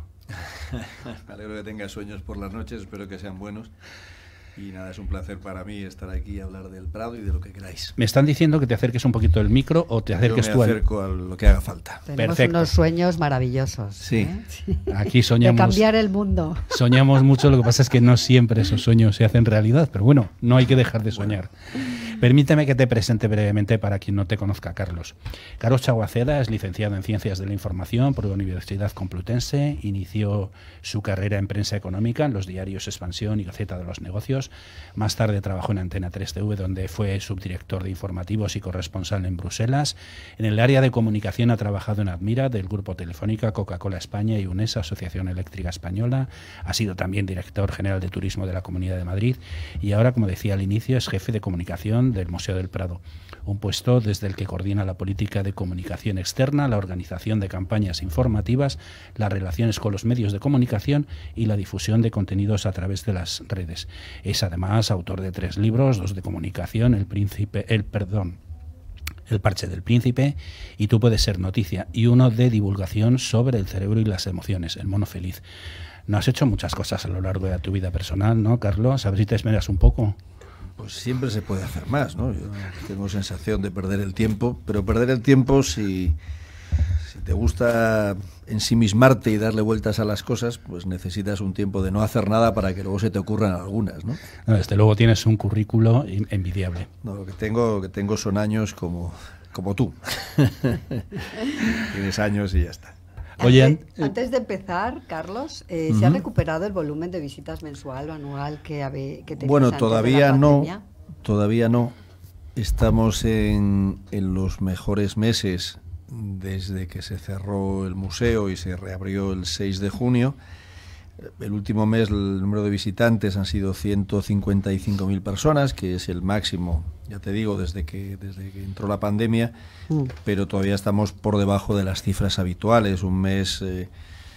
Me alegro que tengas sueños por las noches, espero que sean buenos. Y nada, es un placer para mí estar aquí y hablar del Prado y de lo que queráis. Me están diciendo que te acerques un poquito del micro o te acerques Yo me tú al... acerco a lo que haga falta. Tenemos Perfecto. unos sueños maravillosos. Sí. ¿eh? Sí. Aquí soñamos... De cambiar el mundo. Soñamos mucho, lo que pasa es que no siempre esos sueños se hacen realidad, pero bueno, no hay que dejar de soñar. Permíteme que te presente brevemente para quien no te conozca, Carlos. Carlos Chaguaceda es licenciado en Ciencias de la Información por la Universidad Complutense. Inició su carrera en prensa económica en los diarios Expansión y Gaceta de los Negocios. Más tarde trabajó en Antena tres T V, donde fue subdirector de informativos y corresponsal en Bruselas. En el área de comunicación ha trabajado en Admira, del Grupo Telefónica, Coca-Cola España y UNESA, Asociación Eléctrica Española. Ha sido también director general de Turismo de la Comunidad de Madrid y ahora, como decía al inicio, es jefe de comunicación del Museo del Prado, un puesto desde el que coordina la política de comunicación externa, la organización de campañas informativas, las relaciones con los medios de comunicación y la difusión de contenidos a través de las redes. Es además autor de tres libros, dos de comunicación, El Príncipe, el perdón, El Parche del Príncipe y Tú puedes ser noticia, y uno de divulgación sobre el cerebro y las emociones, El mono feliz. No has hecho muchas cosas a lo largo de tu vida personal, ¿no, Carlos? A ver si te esmeras un poco. Pues siempre se puede hacer más, ¿no? Yo tengo sensación de perder el tiempo, pero perder el tiempo si, si te gusta ensimismarte y darle vueltas a las cosas, pues necesitas un tiempo de no hacer nada para que luego se te ocurran algunas, ¿no? No, desde luego tienes un currículo envidiable. No, lo que tengo, lo que tengo son años como, como tú. Tienes años y ya está. Oye, antes, antes de empezar, Carlos, eh, uh-huh. ¿se ha recuperado el volumen de visitas mensual o anual que, habe, que tenías Bueno, antes todavía de la no, pandemia? todavía no. Estamos en, en los mejores meses desde que se cerró el museo y se reabrió el seis de junio. El último mes el número de visitantes han sido ciento cincuenta y cinco mil personas, que es el máximo, ya te digo, desde que, desde que entró la pandemia, mm. pero todavía estamos por debajo de las cifras habituales. Un mes, eh,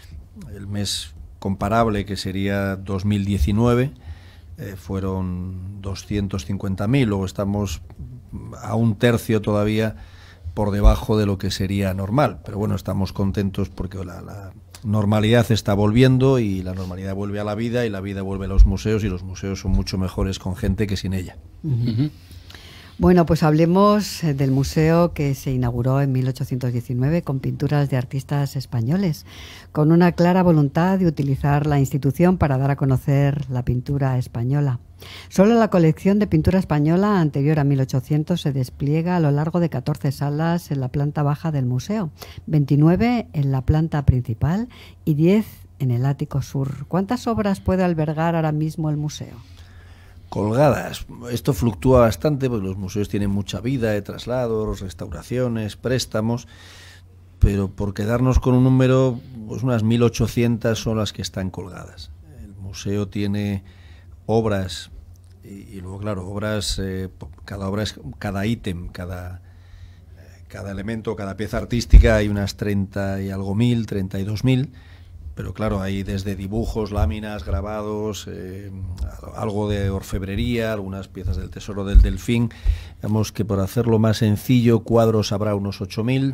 el mes comparable, que sería dos mil diecinueve, eh, fueron doscientos cincuenta mil, luego estamos a un tercio todavía por debajo de lo que sería normal, pero bueno, estamos contentos porque la, la normalidad está volviendo y la normalidad vuelve a la vida y la vida vuelve a los museos y los museos son mucho mejores con gente que sin ella. Uh-huh. Bueno, pues hablemos del museo que se inauguró en mil ochocientos diecinueve con pinturas de artistas españoles, con una clara voluntad de utilizar la institución para dar a conocer la pintura española. Solo la colección de pintura española anterior a mil ochocientos se despliega a lo largo de catorce salas en la planta baja del museo, veintinueve en la planta principal y diez en el ático sur. ¿Cuántas obras puede albergar ahora mismo el museo? Colgadas. Esto fluctúa bastante porque los museos tienen mucha vida de traslados, restauraciones, préstamos, pero por quedarnos con un número, pues unas mil ochocientas son las que están colgadas. El museo tiene obras y, y luego, claro, obras, eh, cada obra es cada ítem, cada, eh, cada elemento, cada pieza artística, hay unas treinta y algo mil, treinta y dos mil. Pero claro, hay desde dibujos, láminas, grabados, eh, algo de orfebrería, algunas piezas del Tesoro del Delfín. Digamos que por hacerlo más sencillo, cuadros habrá unos ocho mil,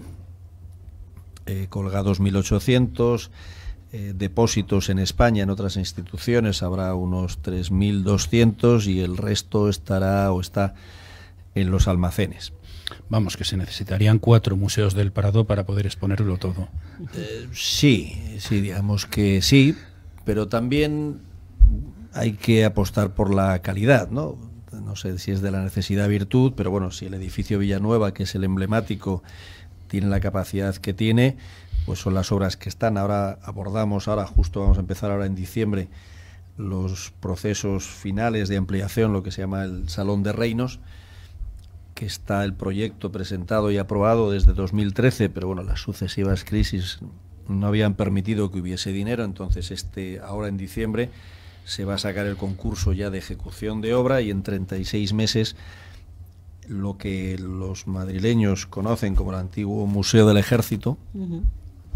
eh, colgados mil ochocientos, eh, depósitos en España, en otras instituciones, habrá unos tres mil doscientos y el resto estará o está en los almacenes. Vamos, que se necesitarían cuatro museos del Prado para poder exponerlo todo. Eh, sí, sí, digamos que sí, pero también hay que apostar por la calidad, ¿no? No sé si es de la necesidad virtud, pero bueno, si el edificio Villanueva, que es el emblemático, tiene la capacidad que tiene, pues son las obras que están. Ahora abordamos, ahora justo vamos a empezar ahora en diciembre, los procesos finales de ampliación, lo que se llama el Salón de Reinos, que está el proyecto presentado y aprobado desde dos mil trece, pero bueno, las sucesivas crisis no habían permitido que hubiese dinero. Entonces este ahora en diciembre se va a sacar el concurso ya de ejecución de obra, y en treinta y seis meses lo que los madrileños conocen como el antiguo Museo del Ejército uh-huh.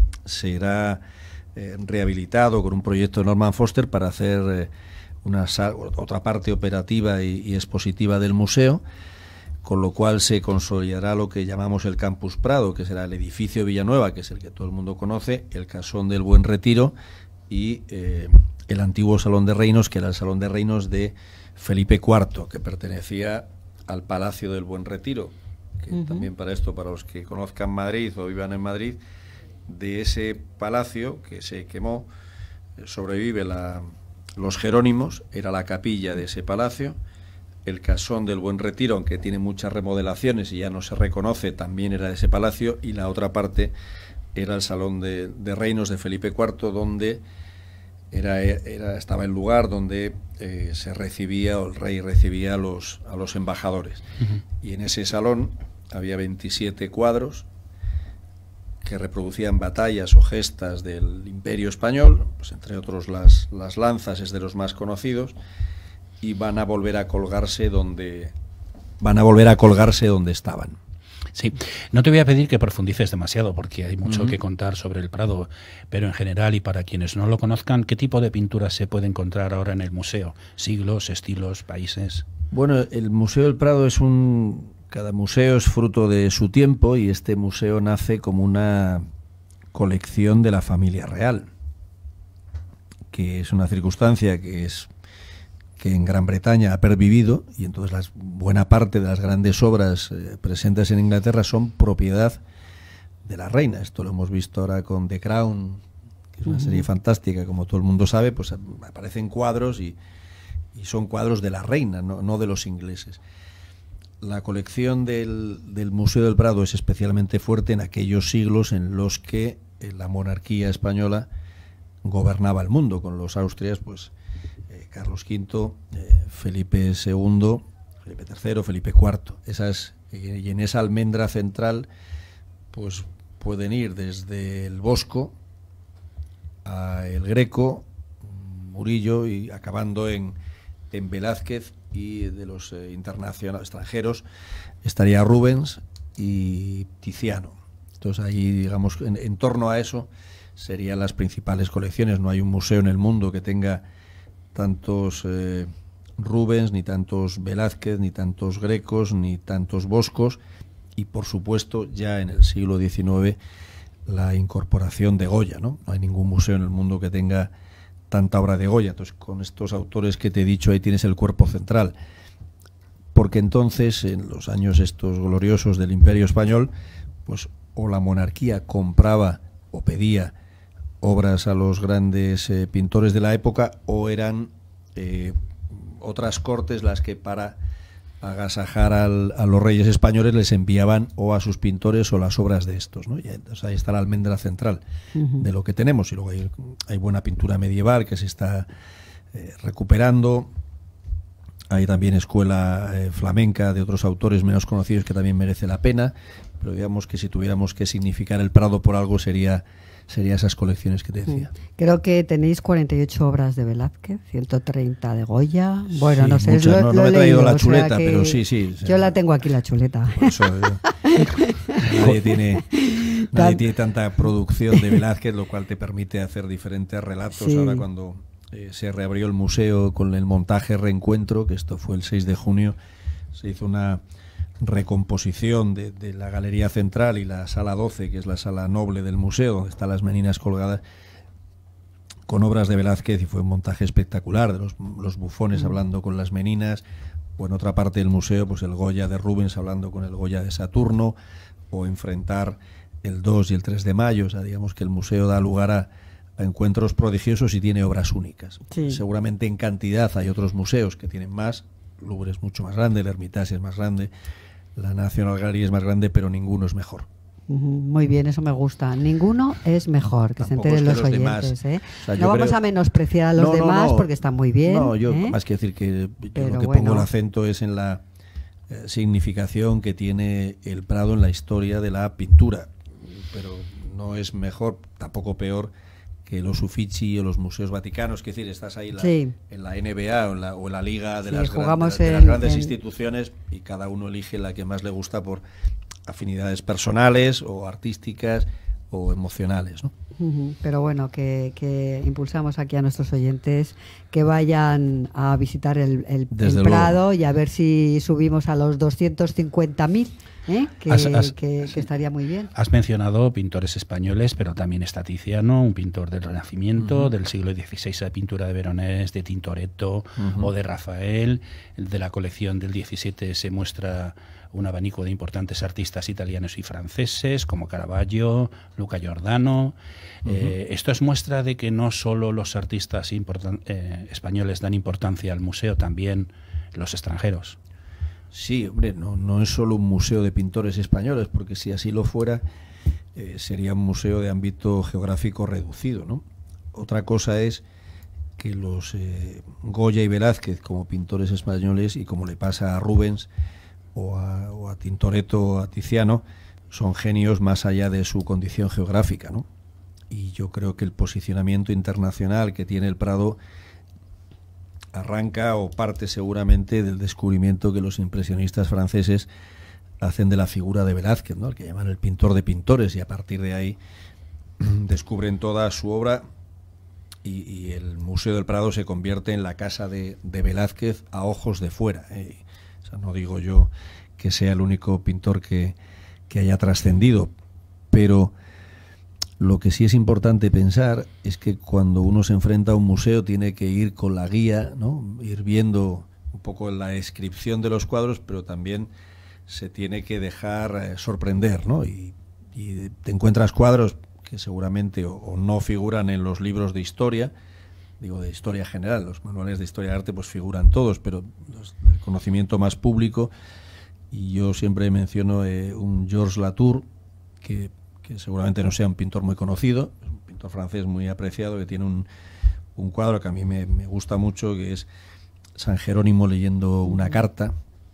será eh, rehabilitado con un proyecto de Norman Foster para hacer eh, una otra parte operativa y, y expositiva del museo, con lo cual se consolidará lo que llamamos el Campus Prado, que será el edificio Villanueva, que es el que todo el mundo conoce, el Casón del Buen Retiro y eh, el antiguo Salón de Reinos, que era el Salón de Reinos de Felipe cuarto, que pertenecía al Palacio del Buen Retiro, que uh-huh. también para esto, para los que conozcan Madrid o vivan en Madrid, de ese palacio que se quemó, sobrevive la, los Jerónimos, era la capilla de ese palacio. El Casón del Buen Retiro, aunque tiene muchas remodelaciones y ya no se reconoce, también era de ese palacio, y la otra parte era el Salón de, de Reinos de Felipe cuarto, donde Era, era, estaba el lugar donde eh, se recibía, o el rey recibía a los, a los embajadores. Uh-huh. Y en ese salón había veintisiete cuadros que reproducían batallas o gestas del Imperio Español, pues entre otros las, las lanzas, es de los más conocidos, y van a volver a colgarse donde, van a volver a colgarse donde estaban. Sí, no te voy a pedir que profundices demasiado porque hay mucho uh-huh. que contar sobre el Prado, pero en general, y para quienes no lo conozcan, ¿qué tipo de pinturas se puede encontrar ahora en el museo? ¿Siglos, estilos, países? Bueno, el Museo del Prado es un... Cada museo es fruto de su tiempo, y este museo nace como una colección de la familia real, que es una circunstancia que es... que en Gran Bretaña ha pervivido, y entonces las, buena parte de las grandes obras eh, presentes en Inglaterra son propiedad de la reina. Esto lo hemos visto ahora con The Crown, que es una uh-huh. serie fantástica, como todo el mundo sabe, pues aparecen cuadros y, y son cuadros de la reina, no, no de los ingleses. La colección del, del Museo del Prado es especialmente fuerte en aquellos siglos en los que eh, la monarquía española gobernaba el mundo, con los Austrias, pues Carlos quinto, eh, Felipe segundo, Felipe tercero, Felipe cuarto. Esas, y en esa almendra central pues pueden ir desde el Bosco a el Greco, Murillo, y acabando en, en Velázquez, y de los eh, internacionales extranjeros estaría Rubens y Tiziano. Entonces ahí, digamos, en, en torno a eso serían las principales colecciones. No hay un museo en el mundo que tenga tantos eh, Rubens, ni tantos Velázquez, ni tantos Grecos, ni tantos Boscos, y por supuesto ya en el siglo diecinueve la incorporación de Goya, ¿no? No hay ningún museo en el mundo que tenga tanta obra de Goya. Entonces, con estos autores que te he dicho, ahí tienes el cuerpo central, porque entonces, en los años estos gloriosos del Imperio Español, pues o la monarquía compraba o pedía obras a los grandes eh, pintores de la época, o eran eh, otras cortes las que, para agasajar al, a los reyes españoles, les enviaban o a sus pintores o las obras de estos, ¿no? Y entonces ahí está la almendra central uh-huh. de lo que tenemos. Y luego hay, hay buena pintura medieval que se está eh, recuperando. Hay también escuela eh, flamenca de otros autores menos conocidos que también merece la pena, pero digamos que si tuviéramos que significar el Prado por algo sería sería esas colecciones que te decía. Creo que tenéis cuarenta y ocho obras de Velázquez, ciento treinta de Goya. Bueno, sí, no sé, muchas, lo, no, lo no me he traído la chuleta, o sea pero sí, sí. Yo sí. la tengo aquí, la chuleta. Por eso, nadie tiene nadie tiene tanta producción de Velázquez, lo cual te permite hacer diferentes relatos. Sí. Ahora cuando eh, se reabrió el museo con el montaje Reencuentro, que esto fue el seis de junio, se hizo una recomposición de, de la galería central y la sala doce, que es la sala noble del museo, donde están las meninas colgadas, con obras de Velázquez, y fue un montaje espectacular, de los, los bufones hablando con las meninas, o en otra parte del museo, pues el Goya de Rubens hablando con el Goya de Saturno, o enfrentar el dos y el tres de mayo. O sea, digamos que el museo da lugar a, a encuentros prodigiosos y tiene obras únicas. Sí. Seguramente en cantidad hay otros museos que tienen más. Louvre es mucho más grande, el Hermitage es más grande, la National Gallery es más grande, pero ninguno es mejor. Muy bien, eso me gusta. Ninguno es mejor, que Tampoco se enteren es que los, los oyentes. demás, ¿eh? o sea, no vamos creo... a menospreciar a los no, no, demás no, porque están muy bien. No, yo ¿eh? más que decir que yo Pero lo que bueno. pongo el acento es en la eh, significación que tiene el Prado en la historia de la pintura. Pero no es mejor, tampoco peor que los Uffizi o los museos vaticanos, que es decir, estás ahí en la, sí. en la N B A o en la, o en la liga de, sí, las, jugamos gran, de, en, de las grandes en... instituciones y cada uno elige la que más le gusta por afinidades personales o artísticas o emocionales, ¿no? Pero bueno, que, que impulsamos aquí a nuestros oyentes que vayan a visitar el, el, el Prado y a ver si subimos a los doscientos cincuenta mil, ¿eh? que, has, has, que, que estaría muy bien. Has mencionado pintores españoles, pero también está Tiziano, un pintor del Renacimiento, uh-huh. del siglo dieciséis, la pintura de Veronés, de Tintoretto uh-huh. o de Rafael. De la colección del diecisiete se muestra un abanico de importantes artistas italianos y franceses como Caravaggio, Luca Giordano. Uh-huh. Eh, esto es muestra de que no solo los artistas importan- eh, españoles dan importancia al museo, también los extranjeros. Sí, hombre, no, no es solo un museo de pintores españoles, porque si así lo fuera, eh, sería un museo de ámbito geográfico reducido, ¿no? Otra cosa es que los eh, Goya y Velázquez, como pintores españoles, y como le pasa a Rubens, o a, o a Tintoretto o a Tiziano, son genios más allá de su condición geográfica, ¿no? Y yo creo que el posicionamiento internacional que tiene el Prado arranca o parte seguramente del descubrimiento que los impresionistas franceses hacen de la figura de Velázquez, ¿no? El que llaman el pintor de pintores, y a partir de ahí descubren toda su obra y, y el Museo del Prado se convierte en la casa de, de Velázquez a ojos de fuera, ¿eh? O sea, no digo yo que sea el único pintor que, que haya trascendido, pero lo que sí es importante pensar es que cuando uno se enfrenta a un museo tiene que ir con la guía, ¿no? Ir viendo un poco la descripción de los cuadros, pero también se tiene que dejar eh, sorprender, ¿no? Y, y te encuentras cuadros que seguramente o, o no figuran en los libros de historia, digo de historia general, los manuales de historia de arte pues figuran todos, pero los, el conocimiento más público, y yo siempre menciono eh, un Georges Latour, que, que seguramente no sea un pintor muy conocido, es un pintor francés muy apreciado, que tiene un, un cuadro que a mí me, me gusta mucho, que es San Jerónimo leyendo una carta,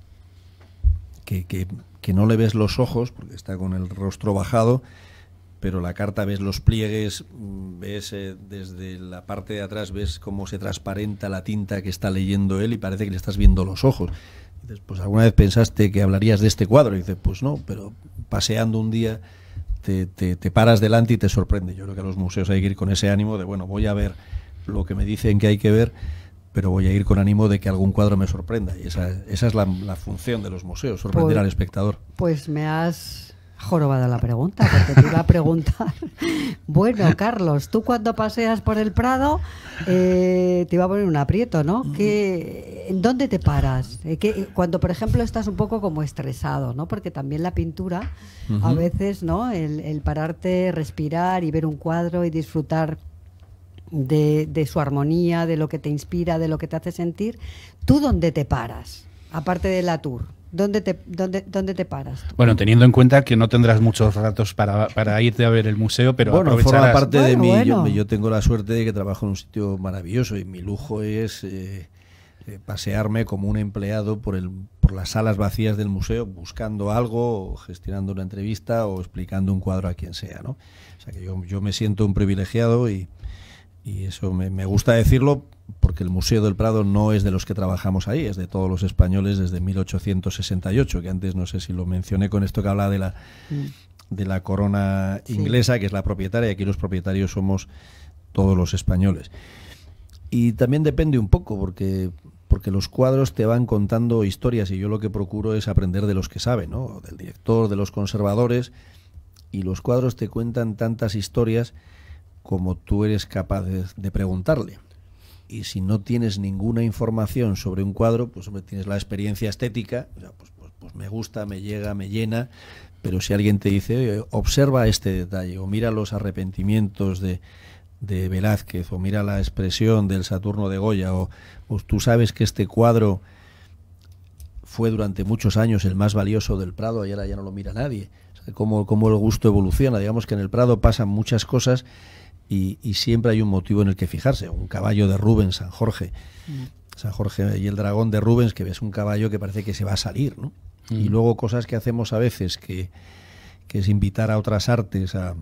que, que, que no le ves los ojos, porque está con el rostro bajado, pero la carta ves los pliegues, ves eh, desde la parte de atrás, ves cómo se transparenta la tinta que está leyendo él y parece que le estás viendo los ojos. Y dices, pues ¿alguna vez pensaste que hablarías de este cuadro? Y dices, pues no, pero paseando un día te, te, te paras delante y te sorprende. Yo creo que a los museos hay que ir con ese ánimo de, bueno, voy a ver lo que me dicen que hay que ver, pero voy a ir con ánimo de que algún cuadro me sorprenda. Y esa, esa es la, la función de los museos, sorprender pues, al espectador. Pues me has jorobado la pregunta, porque te iba a preguntar. Bueno, Carlos, tú cuando paseas por el Prado, eh, te iba a poner un aprieto, ¿no? ¿Qué, ¿En dónde te paras? Eh, que, cuando, por ejemplo, estás un poco como estresado, ¿no? Porque también la pintura, uh-huh. a veces, ¿no? El, el pararte, respirar y ver un cuadro y disfrutar de, de su armonía, de lo que te inspira, de lo que te hace sentir. ¿Tú dónde te paras? Aparte de Latour. ¿Dónde te, dónde, ¿Dónde te paras tú? Bueno, teniendo en cuenta que no tendrás muchos ratos para, para irte a ver el museo, pero bueno, aprovecharás. Forma parte bueno, de mí. Bueno. Yo, yo tengo la suerte de que trabajo en un sitio maravilloso y mi lujo es eh, eh, pasearme como un empleado por, el, por las salas vacías del museo, buscando algo, o gestionando una entrevista o explicando un cuadro a quien sea, ¿no? O sea que yo, yo me siento un privilegiado y, y eso me, me gusta decirlo, porque el Museo del Prado no es de los que trabajamos ahí, es de todos los españoles desde mil ochocientos sesenta y ocho, que antes no sé si lo mencioné con esto que hablaba de la, mm. de la corona inglesa, sí. que es la propietaria, y aquí los propietarios somos todos los españoles. Y también depende un poco, porque, porque los cuadros te van contando historias, y yo lo que procuro es aprender de los que saben, ¿no? Del director, de los conservadores, y los cuadros te cuentan tantas historias como tú eres capaz de, de preguntarle. Y si no tienes ninguna información sobre un cuadro, pues hombre, tienes la experiencia estética, o sea, pues, pues, pues me gusta, me llega, me llena, pero si alguien te dice, oye, observa este detalle, o mira los arrepentimientos de, de Velázquez, o mira la expresión del Saturno de Goya, o, o tú sabes que este cuadro fue durante muchos años el más valioso del Prado y ahora ya no lo mira nadie. O sea, cómo, cómo el gusto evoluciona. Digamos que en el Prado pasan muchas cosas y, y siempre hay un motivo en el que fijarse. Un caballo de Rubens, San Jorge, mm. San Jorge y el dragón de Rubens, que ves un caballo que parece que se va a salir, ¿no? Mm. Y luego cosas que hacemos a veces, que, que es invitar a otras artes a,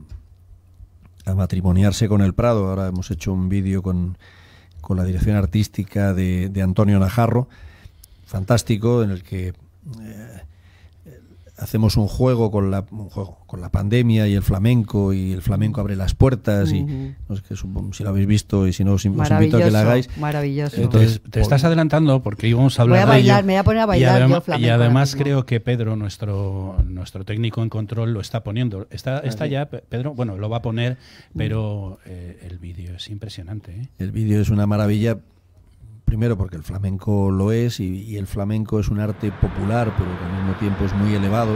a matrimoniarse con el Prado. Ahora hemos hecho un vídeo con, con la dirección artística de, de Antonio Najarro, fantástico, en el que eh, hacemos un juego con la un juego con la pandemia y el flamenco, y el flamenco abre las puertas. Uh-huh. Y no sé, que supongo, si lo habéis visto, y si no os, os invito a que lo hagáis. Maravilloso. Entonces, te, te estás adelantando porque íbamos a hablar voy a bailar, de ello. Me voy a poner a bailar y adem- yo flamenco. Y además creo que Pedro, nuestro nuestro técnico en control, lo está poniendo. Está, está ya, Pedro, bueno, lo va a poner, pero eh, el vídeo es impresionante, ¿eh? El vídeo es una maravilla. Primero porque el flamenco lo es, y, y el flamenco es un arte popular, pero que al mismo tiempo es muy elevado,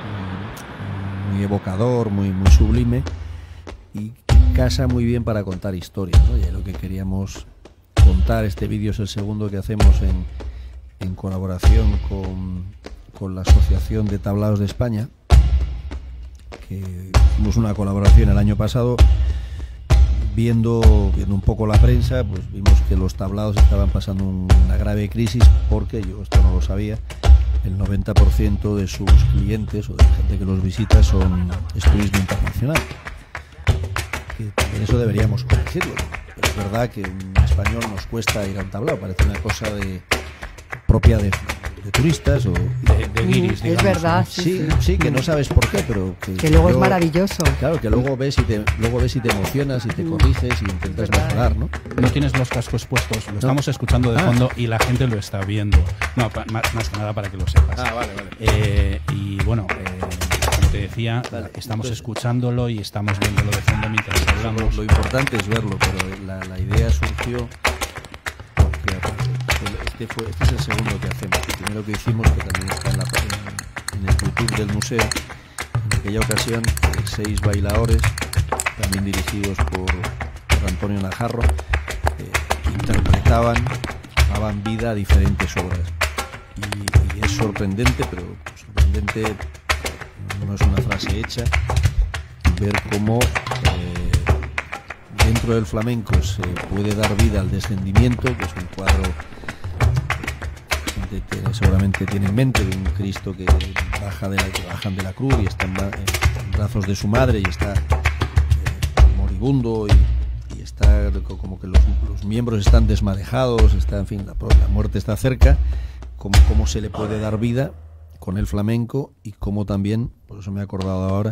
muy, muy evocador, muy, muy sublime, y casa muy bien para contar historias, ¿no? Y es lo que queríamos contar. Este vídeo es el segundo que hacemos en, en colaboración con, con la Asociación de Tablaos de España, que hicimos una colaboración el año pasado. Viendo, viendo un poco la prensa, pues vimos que los tablaos estaban pasando un, una grave crisis, porque, yo esto no lo sabía, el noventa por ciento de sus clientes o de la gente que los visita son es turismo internacional. Que también eso deberíamos corregirlo. Pero es verdad que en español nos cuesta ir a un tablao, parece una cosa de propia de, de turistas o de, de guiris, digamos. Es verdad, sí, sí, sí, sí, que no sabes por qué, pero que, que luego yo, es maravilloso. Claro, que luego ves y te luego ves y te emocionas y te corriges y intentas mejorar, ¿no? No tienes los cascos puestos, lo no. estamos escuchando de fondo, ah. y la gente lo está viendo. No, pa, más, más que nada para que lo sepas. Ah, vale, vale. Eh, y bueno, eh, como te decía, vale, estamos entonces, escuchándolo y estamos viéndolo de fondo mientras hablamos. Lo, lo importante es verlo, pero la, la idea surgió porque Este, fue, este es el segundo que hacemos. El primero que hicimos, que también está en, la, en, en el YouTube del museo, en aquella ocasión, seis bailadores, también dirigidos por, por Antonio Najarro, eh, interpretaban, daban vida a diferentes obras. Y, y es sorprendente, pero sorprendente no es una frase hecha, ver cómo eh, dentro del flamenco se puede dar vida al descendimiento, que es un cuadro que seguramente tiene en mente, de un Cristo que baja de la, que bajan de la cruz y está en, en brazos de su madre y está eh, moribundo y, y está como que los, los miembros están desmadejados, está, en fin, la, la muerte está cerca. Cómo, cómo se le puede dar vida con el flamenco, y cómo también, por eso me he acordado ahora,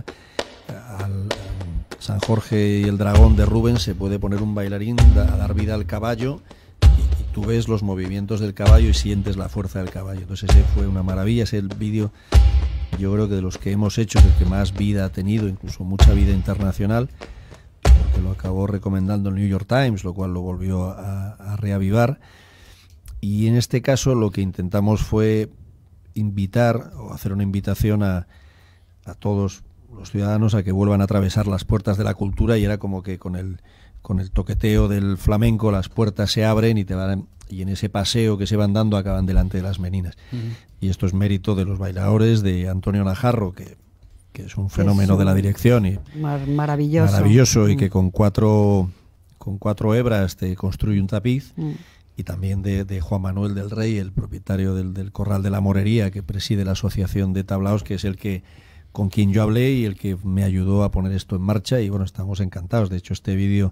al, a San Jorge y el dragón de Rubens se puede poner un bailarín a dar vida al caballo. Tú ves los movimientos del caballo y sientes la fuerza del caballo. Entonces ese fue una maravilla. Ese vídeo, yo creo que de los que hemos hecho es el que más vida ha tenido, incluso mucha vida internacional, porque lo acabó recomendando el New York Times, lo cual lo volvió a, a reavivar. Y en este caso lo que intentamos fue invitar, o hacer una invitación a, a todos los ciudadanos a que vuelvan a atravesar las puertas de la cultura, y era como que con el con el toqueteo del flamenco las puertas se abren y te van, y en ese paseo que se van dando acaban delante de las meninas. Uh-huh. Y esto es mérito de los bailadores, de Antonio Najarro, que, que es un fenómeno es un, de la dirección y mar- maravilloso, maravilloso uh-huh. y que con cuatro con cuatro hebras te construye un tapiz. Uh-huh. Y también de, de Juan Manuel del Rey, el propietario del, del Corral de la Morería, que preside la Asociación de Tablaos, que es el que con quien yo hablé y el que me ayudó a poner esto en marcha. Y bueno, estamos encantados. De hecho, este vídeo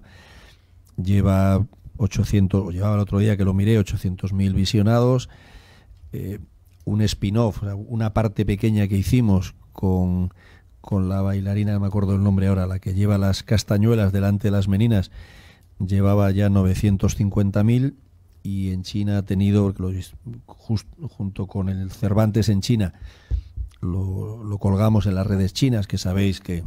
lleva ochocientos, o llevaba el otro día que lo miré, ochocientos mil visionados. Eh, un spin-off, una parte pequeña que hicimos con, con la bailarina, no me acuerdo el nombre ahora, la que lleva las castañuelas delante de las meninas, llevaba ya novecientos cincuenta mil. Y en China ha tenido, lo, just, junto con el Cervantes en China, lo, lo colgamos en las redes chinas, que sabéis que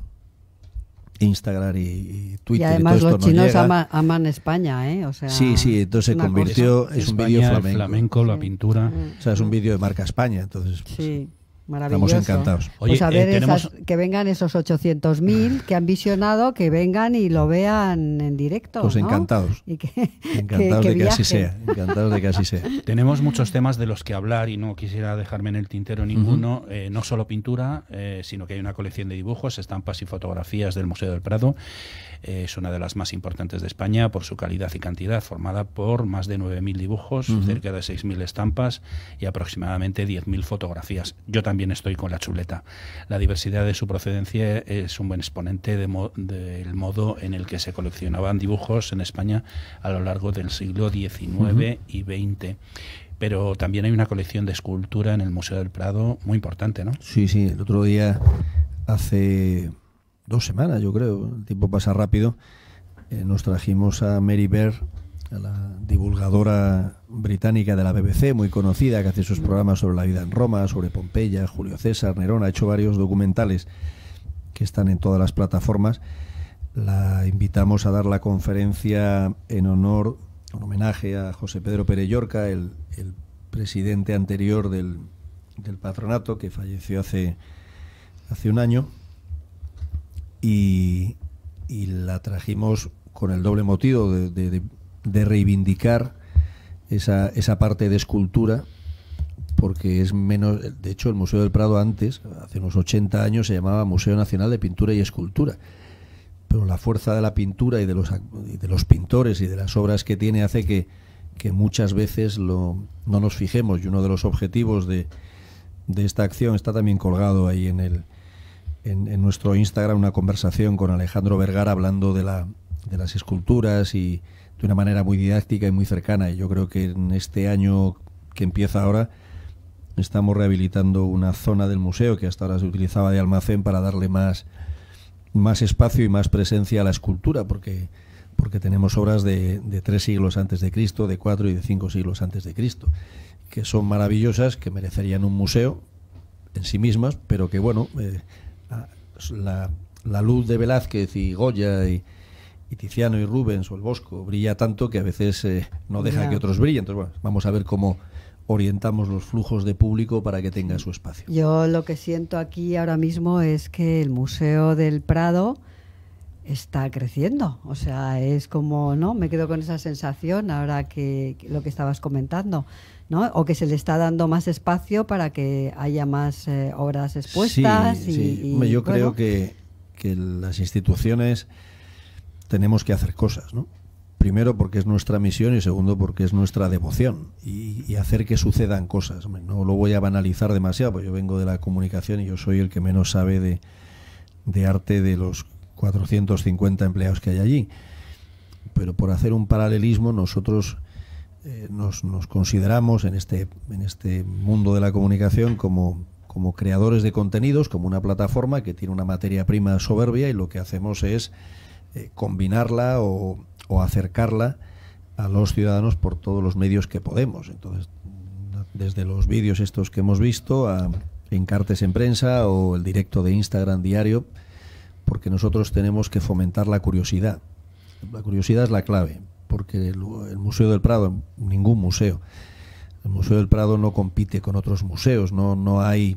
Instagram y, y Twitter y además y todo los esto chinos nos llega. Ama, aman España, ¿eh? O sea, sí, sí, entonces se convirtió, cosa. es España, un vídeo flamenco. El flamenco, la sí. pintura. O sea, es un vídeo de marca España, entonces sí. Maravilloso. Estamos encantados. Pues Oye, a ver, eh, tenemos... esas, que vengan esos ochocientos mil que han visionado, que vengan y lo vean en directo. Pues ¿no? encantados. Y que, encantados que, que de que así viajen. sea. Encantados de que así sea. Tenemos muchos temas de los que hablar y no quisiera dejarme en el tintero ninguno. Uh-huh. eh, no solo pintura, eh, sino que hay una colección de dibujos, estampas y fotografías del Museo del Prado. Eh, es una de las más importantes de España por su calidad y cantidad, formada por más de nueve mil dibujos, uh-huh. cerca de seis mil estampas y aproximadamente diez mil fotografías. Yo también estoy con la chuleta. La diversidad de su procedencia es un buen exponente de mo- del modo en el que se coleccionaban dibujos en España a lo largo del siglo diecinueve uh-huh. y veinte. Pero también hay una colección de escultura en el Museo del Prado muy importante, ¿no? Sí, sí. El otro día, hace dos semanas, yo creo, el tiempo pasa rápido, eh, nos trajimos a Mary Beard, a la divulgadora británica de la B B C, muy conocida, que hace sus programas sobre la vida en Roma, sobre Pompeya, Julio César, Nerón. Ha hecho varios documentales que están en todas las plataformas. La invitamos a dar la conferencia en honor, en homenaje a José Pedro Pérez Llorca, el, el presidente anterior del, del patronato, que falleció hace, hace un año. Y, y la trajimos con el doble motivo de, de, de reivindicar esa, esa parte de escultura, porque es menos. De hecho, el Museo del Prado antes, hace unos ochenta años, se llamaba Museo Nacional de Pintura y Escultura, pero la fuerza de la pintura y de los, y de los pintores y de las obras que tiene hace que, que muchas veces lo, no nos fijemos, y uno de los objetivos de, de esta acción está también colgado ahí en el En, en nuestro Instagram, una conversación con Alejandro Vergara hablando de, la, de las esculturas y de una manera muy didáctica y muy cercana. Y yo creo que en este año que empieza ahora estamos rehabilitando una zona del museo que hasta ahora se utilizaba de almacén para darle más, más espacio y más presencia a la escultura, porque, porque tenemos obras de, de tres siglos antes de Cristo, de cuatro y de cinco siglos antes de Cristo, que son maravillosas, que merecerían un museo en sí mismas, pero que bueno... Eh, La, la luz de Velázquez y Goya y, y Tiziano y Rubens o el Bosco brilla tanto que a veces eh, no deja yeah. que otros brillen. Entonces, bueno, vamos a ver cómo orientamos los flujos de público para que tenga su espacio. Yo lo que siento aquí ahora mismo es que el Museo del Prado está creciendo. O sea, es como, ¿no? Me quedo con esa sensación ahora que, que lo que estabas comentando, ¿no? O que se le está dando más espacio para que haya más eh, obras expuestas. Sí, y, sí. y, Hombre, yo bueno. creo que, que las instituciones tenemos que hacer cosas, ¿no? Primero porque es nuestra misión y segundo porque es nuestra devoción y, y hacer que sucedan cosas. Hombre, no lo voy a banalizar demasiado, porque yo vengo de la comunicación y yo soy el que menos sabe de, de arte de los cuatrocientos cincuenta empleados que hay allí. Pero por hacer un paralelismo, nosotros eh, nos, nos consideramos en este, en este mundo de la comunicación como, como creadores de contenidos, como una plataforma que tiene una materia prima soberbia y lo que hacemos es eh, combinarla o, o acercarla a los ciudadanos por todos los medios que podemos. Entonces, desde los vídeos estos que hemos visto a encartes en prensa o el directo de Instagram diario, porque nosotros tenemos que fomentar la curiosidad. La curiosidad es la clave, porque el, el Museo del Prado, ningún museo, el Museo del Prado no compite con otros museos, no, no hay,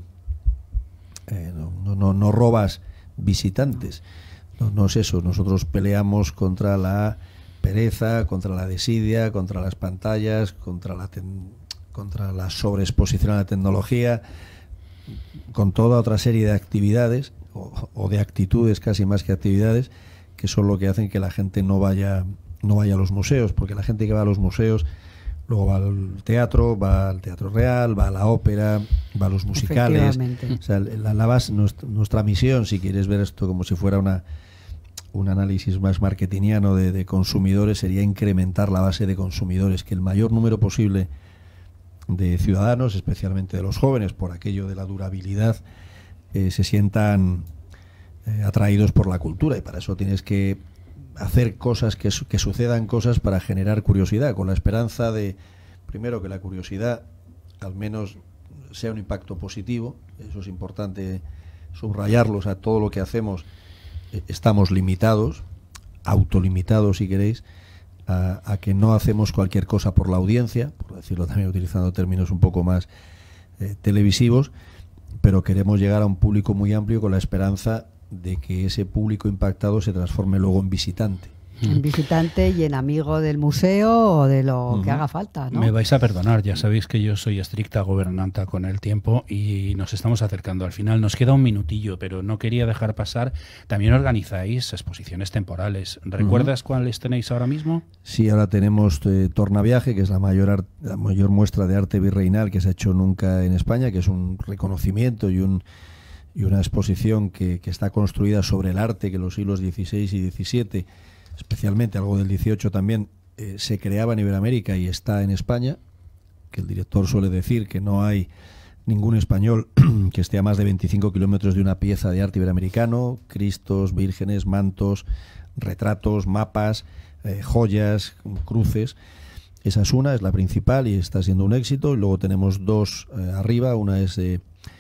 eh, no, no, no robas visitantes, no, no es eso. Nosotros peleamos contra la pereza, contra la desidia, contra las pantallas, contra la, ten, contra la sobreexposición a la tecnología, con toda otra serie de actividades o, o de actitudes casi más que actividades, que son lo que hacen que la gente no vaya no vaya a los museos, porque la gente que va a los museos luego va al teatro, va al Teatro Real, va a la ópera, va a los musicales. O sea, la, la base, nuestra, nuestra misión, si quieres ver esto como si fuera una un análisis más marketingiano de, de consumidores, sería incrementar la base de consumidores, que el mayor número posible de ciudadanos, especialmente de los jóvenes, por aquello de la durabilidad, eh, se sientan eh, atraídos por la cultura, y para eso tienes que hacer cosas, que, que sucedan cosas para generar curiosidad, con la esperanza de, primero, que la curiosidad al menos sea un impacto positivo. Eso es importante subrayarlos. A todo lo que hacemos eh, estamos limitados, autolimitados si queréis, a, a que no hacemos cualquier cosa por la audiencia, por decirlo también utilizando términos un poco más eh, televisivos, pero queremos llegar a un público muy amplio con la esperanza de que ese público impactado se transforme luego en visitante. En visitante y en amigo del museo o de lo uh-huh. que haga falta, ¿no? Me vais a perdonar, ya sabéis que yo soy estricta gobernanta con el tiempo y nos estamos acercando al final. Nos queda un minutillo, pero no quería dejar pasar. También organizáis exposiciones temporales. ¿Recuerdas uh-huh. cuáles tenéis ahora mismo? Sí, ahora tenemos eh, Tornaviaje, que es la mayor, la mayor muestra de arte virreinal que se ha hecho nunca en España, que es un reconocimiento y un y una exposición que, que está construida sobre el arte que los siglos dieciséis y diecisiete, especialmente algo del dieciocho también, eh, se creaba en Iberoamérica y está en España, que el director suele decir que no hay ningún español que esté a más de veinticinco kilómetros de una pieza de arte iberoamericano, cristos, vírgenes, mantos, retratos, mapas, eh, joyas, cruces. Esa es una, es la principal y está siendo un éxito. Y luego tenemos dos eh, arriba, una es eh,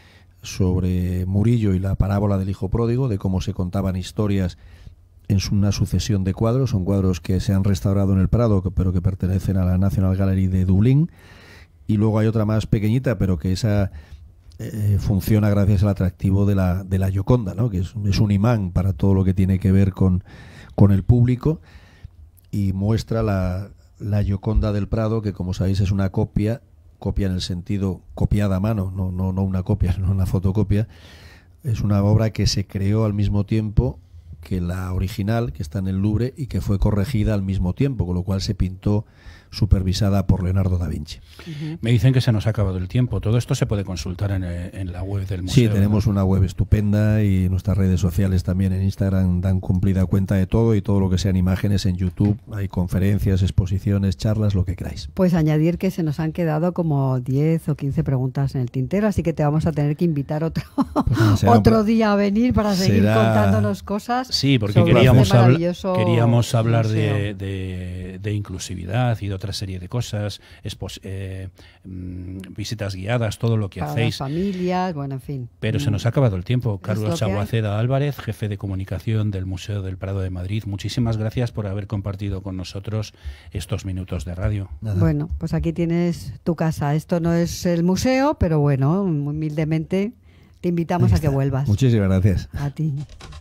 sobre Murillo y la parábola del hijo pródigo, de cómo se contaban historias en una sucesión de cuadros. Son cuadros que se han restaurado en el Prado, pero que pertenecen a la National Gallery de Dublín. Y luego hay otra más pequeñita, pero que esa eh, funciona gracias al atractivo de la, de la Gioconda, ¿no? Que es, es un imán para todo lo que tiene que ver con, con el público, y muestra la, la Gioconda del Prado, que como sabéis es una copia, copia en el sentido copiada a mano, no, no, no una copia, sino una fotocopia. Es una obra que se creó al mismo tiempo que la original, que está en el Louvre, y que fue corregida al mismo tiempo, con lo cual se pintó supervisada por Leonardo da Vinci. Uh-huh. Me dicen que se nos ha acabado el tiempo. Todo esto se puede consultar en, en la web del museo. Sí, tenemos, ¿no?, una web estupenda, y nuestras redes sociales también en Instagram dan cumplida cuenta de todo, y todo lo que sean imágenes en YouTube. Hay conferencias, exposiciones, charlas, lo que queráis. Pues añadir que se nos han quedado como diez o quince preguntas en el tintero, así que te vamos a tener que invitar otro, pues será, otro día a venir para seguir será... contándonos cosas. Sí, porque queríamos, este habla queríamos hablar de, de, de inclusividad y de otra serie de cosas, expos eh, visitas guiadas, todo lo que para hacéis. Las familias, bueno, en fin. Pero mm. se nos ha acabado el tiempo. Carlos Chaguaceda Álvarez, jefe de comunicación del Museo del Prado de Madrid, muchísimas gracias por haber compartido con nosotros estos minutos de radio. Nada. Bueno, pues aquí tienes tu casa. Esto no es el museo, pero bueno, humildemente te invitamos a que vuelvas. Muchísimas gracias. A ti.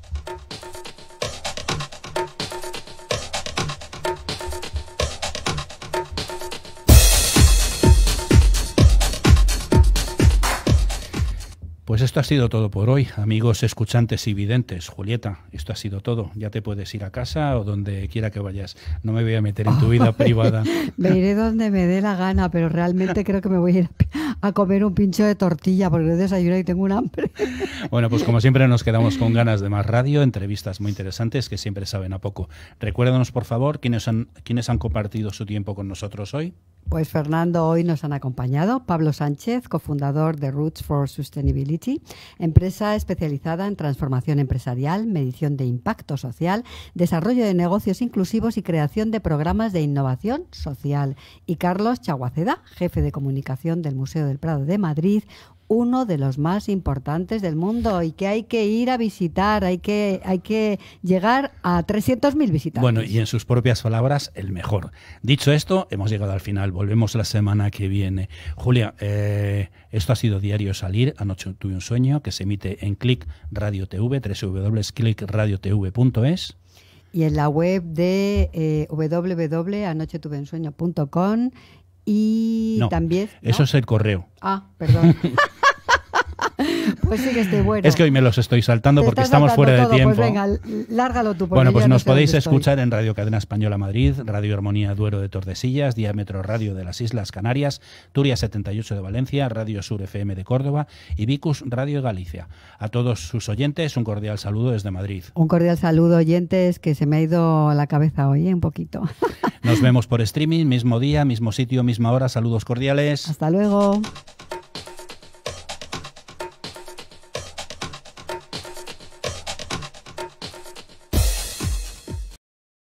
Pues esto ha sido todo por hoy, amigos escuchantes y videntes. Julieta, esto ha sido todo. Ya te puedes ir a casa o donde quiera que vayas. No me voy a meter en tu vida privada. Me iré donde me dé la gana, pero realmente creo que me voy a ir a comer un pincho de tortilla porque he desayunado y tengo un hambre. Bueno, pues como siempre nos quedamos con ganas de más radio, entrevistas muy interesantes que siempre saben a poco. Recuérdanos, por favor, quiénes han, quiénes han compartido su tiempo con nosotros hoy. Pues Fernando, hoy nos han acompañado Pablo Sánchez, cofundador de Roots for Sustainability, empresa especializada en transformación empresarial, medición de impacto social, desarrollo de negocios inclusivos y creación de programas de innovación social. Y Carlos Chaguaceda, jefe de comunicación del Museo del Prado de Madrid, uno de los más importantes del mundo y que hay que ir a visitar, hay que, hay que llegar a trescientos mil visitantes. Bueno, y en sus propias palabras, el mejor. Dicho esto, hemos llegado al final, volvemos la semana que viene. Julia, eh, esto ha sido Diario Salir, Anoche tuve un sueño, que se emite en Click Radio T V, doble u doble u doble u punto click radio t v punto es. Y en la web de eh, doble u doble u doble u punto anoche tuve un sueño punto com. Y no, también... ¿no? Eso es el correo. Ah, perdón. Pues sí que estoy bueno. Es que hoy me los estoy saltando porque estamos fuera de todo, tiempo. Pues venga, lárgalo tú. Bueno, pues nos no sé podéis escuchar estoy. en Radio Cadena Española Madrid, Radio Armonía Duero de Tordesillas, Diámetro Radio de las Islas Canarias, Turia setenta y ocho de Valencia, Radio Sur F M de Córdoba y Vicus Radio de Galicia. A todos sus oyentes, un cordial saludo desde Madrid. Un cordial saludo, oyentes, que se me ha ido la cabeza hoy, ¿eh? Un poquito. Nos vemos por streaming, mismo día, mismo sitio, misma hora. Saludos cordiales. Hasta luego.